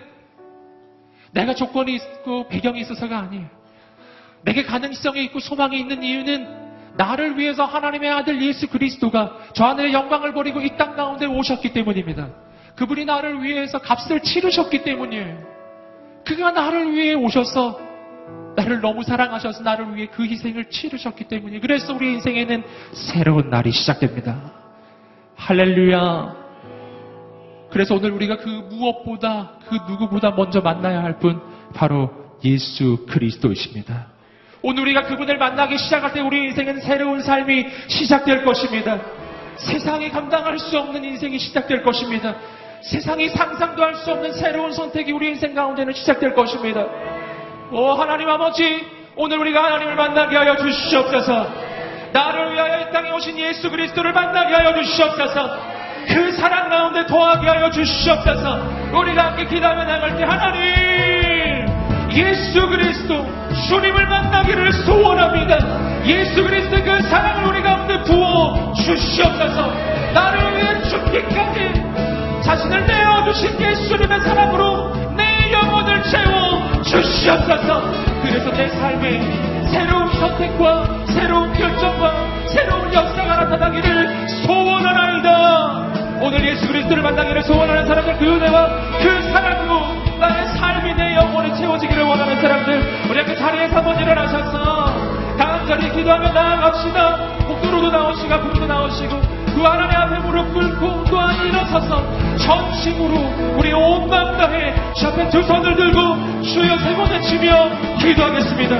내가 조건이 있고 배경이 있어서가 아니에요. 내게 가능성이 있고 소망이 있는 이유는 나를 위해서 하나님의 아들 예수 그리스도가 저 하늘의 영광을 버리고 이 땅 가운데 오셨기 때문입니다. 그분이 나를 위해서 값을 치르셨기 때문이에요. 그가 나를 위해 오셔서 나를 너무 사랑하셔서 나를 위해 그 희생을 치르셨기 때문에, 그래서 우리 인생에는 새로운 날이 시작됩니다. 할렐루야. 그래서 오늘 우리가 그 무엇보다, 그 누구보다 먼저 만나야 할 분, 바로 예수 그리스도이십니다. 오늘 우리가 그분을 만나기 시작할 때 우리 인생은 새로운 삶이 시작될 것입니다. 세상이 감당할 수 없는 인생이 시작될 것입니다. 세상이 상상도 할 수 없는 새로운 선택이 우리 인생 가운데는 시작될 것입니다. 하나님 아버지, 오늘 우리가 하나님을 만나게 하여 주시옵소서. 나를 위하여 이 땅에 오신 예수 그리스도를 만나게 하여 주시옵소서. 그 사랑 가운데 더하게 하여 주시옵소서. 우리가 함께 기도하며 나갈 때, 하나님, 예수 그리스도 주님을 만나기를 소원합니다. 예수 그리스도의 그 사랑을 우리 가운데 부어 주시옵소서. 나를 위해 죽기까지 자신을 내어주신 예수님의 사랑으로 내 영혼을 채워 주시옵소서. 그래서 내 삶에 새로운 선택과 새로운 결정과 새로운 역사가 나타나기를 소원하나이다. 오늘 예수 그리스도를 만나기를 소원하는 사람들, 그 은혜와 그 사랑으로 나의 삶이 내 영혼에 채워지기를 원하는 사람들, 우리 그 자리에서 한번 일어나셔서 다 간절히 기도하며 나아갑시다. 복도로도 나오시고 앞으로도 나오시고 그 하나님 앞에 무릎 꿇고 또한 일어서서 전심으로 우리 온 마음 다해 주 앞에 두 손을 들고 주여 세 번 외치며 기도하겠습니다.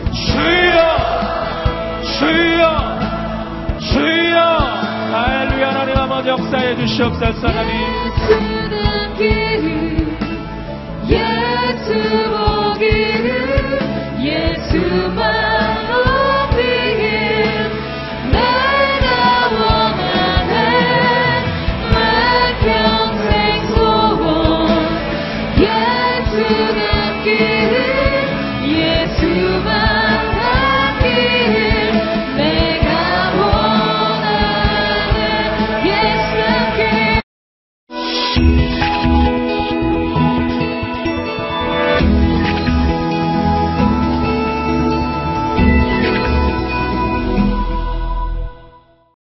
주여, 주여, 주여. 할렐루야. 하나님 아버지 역사해 주시옵소서. 하나님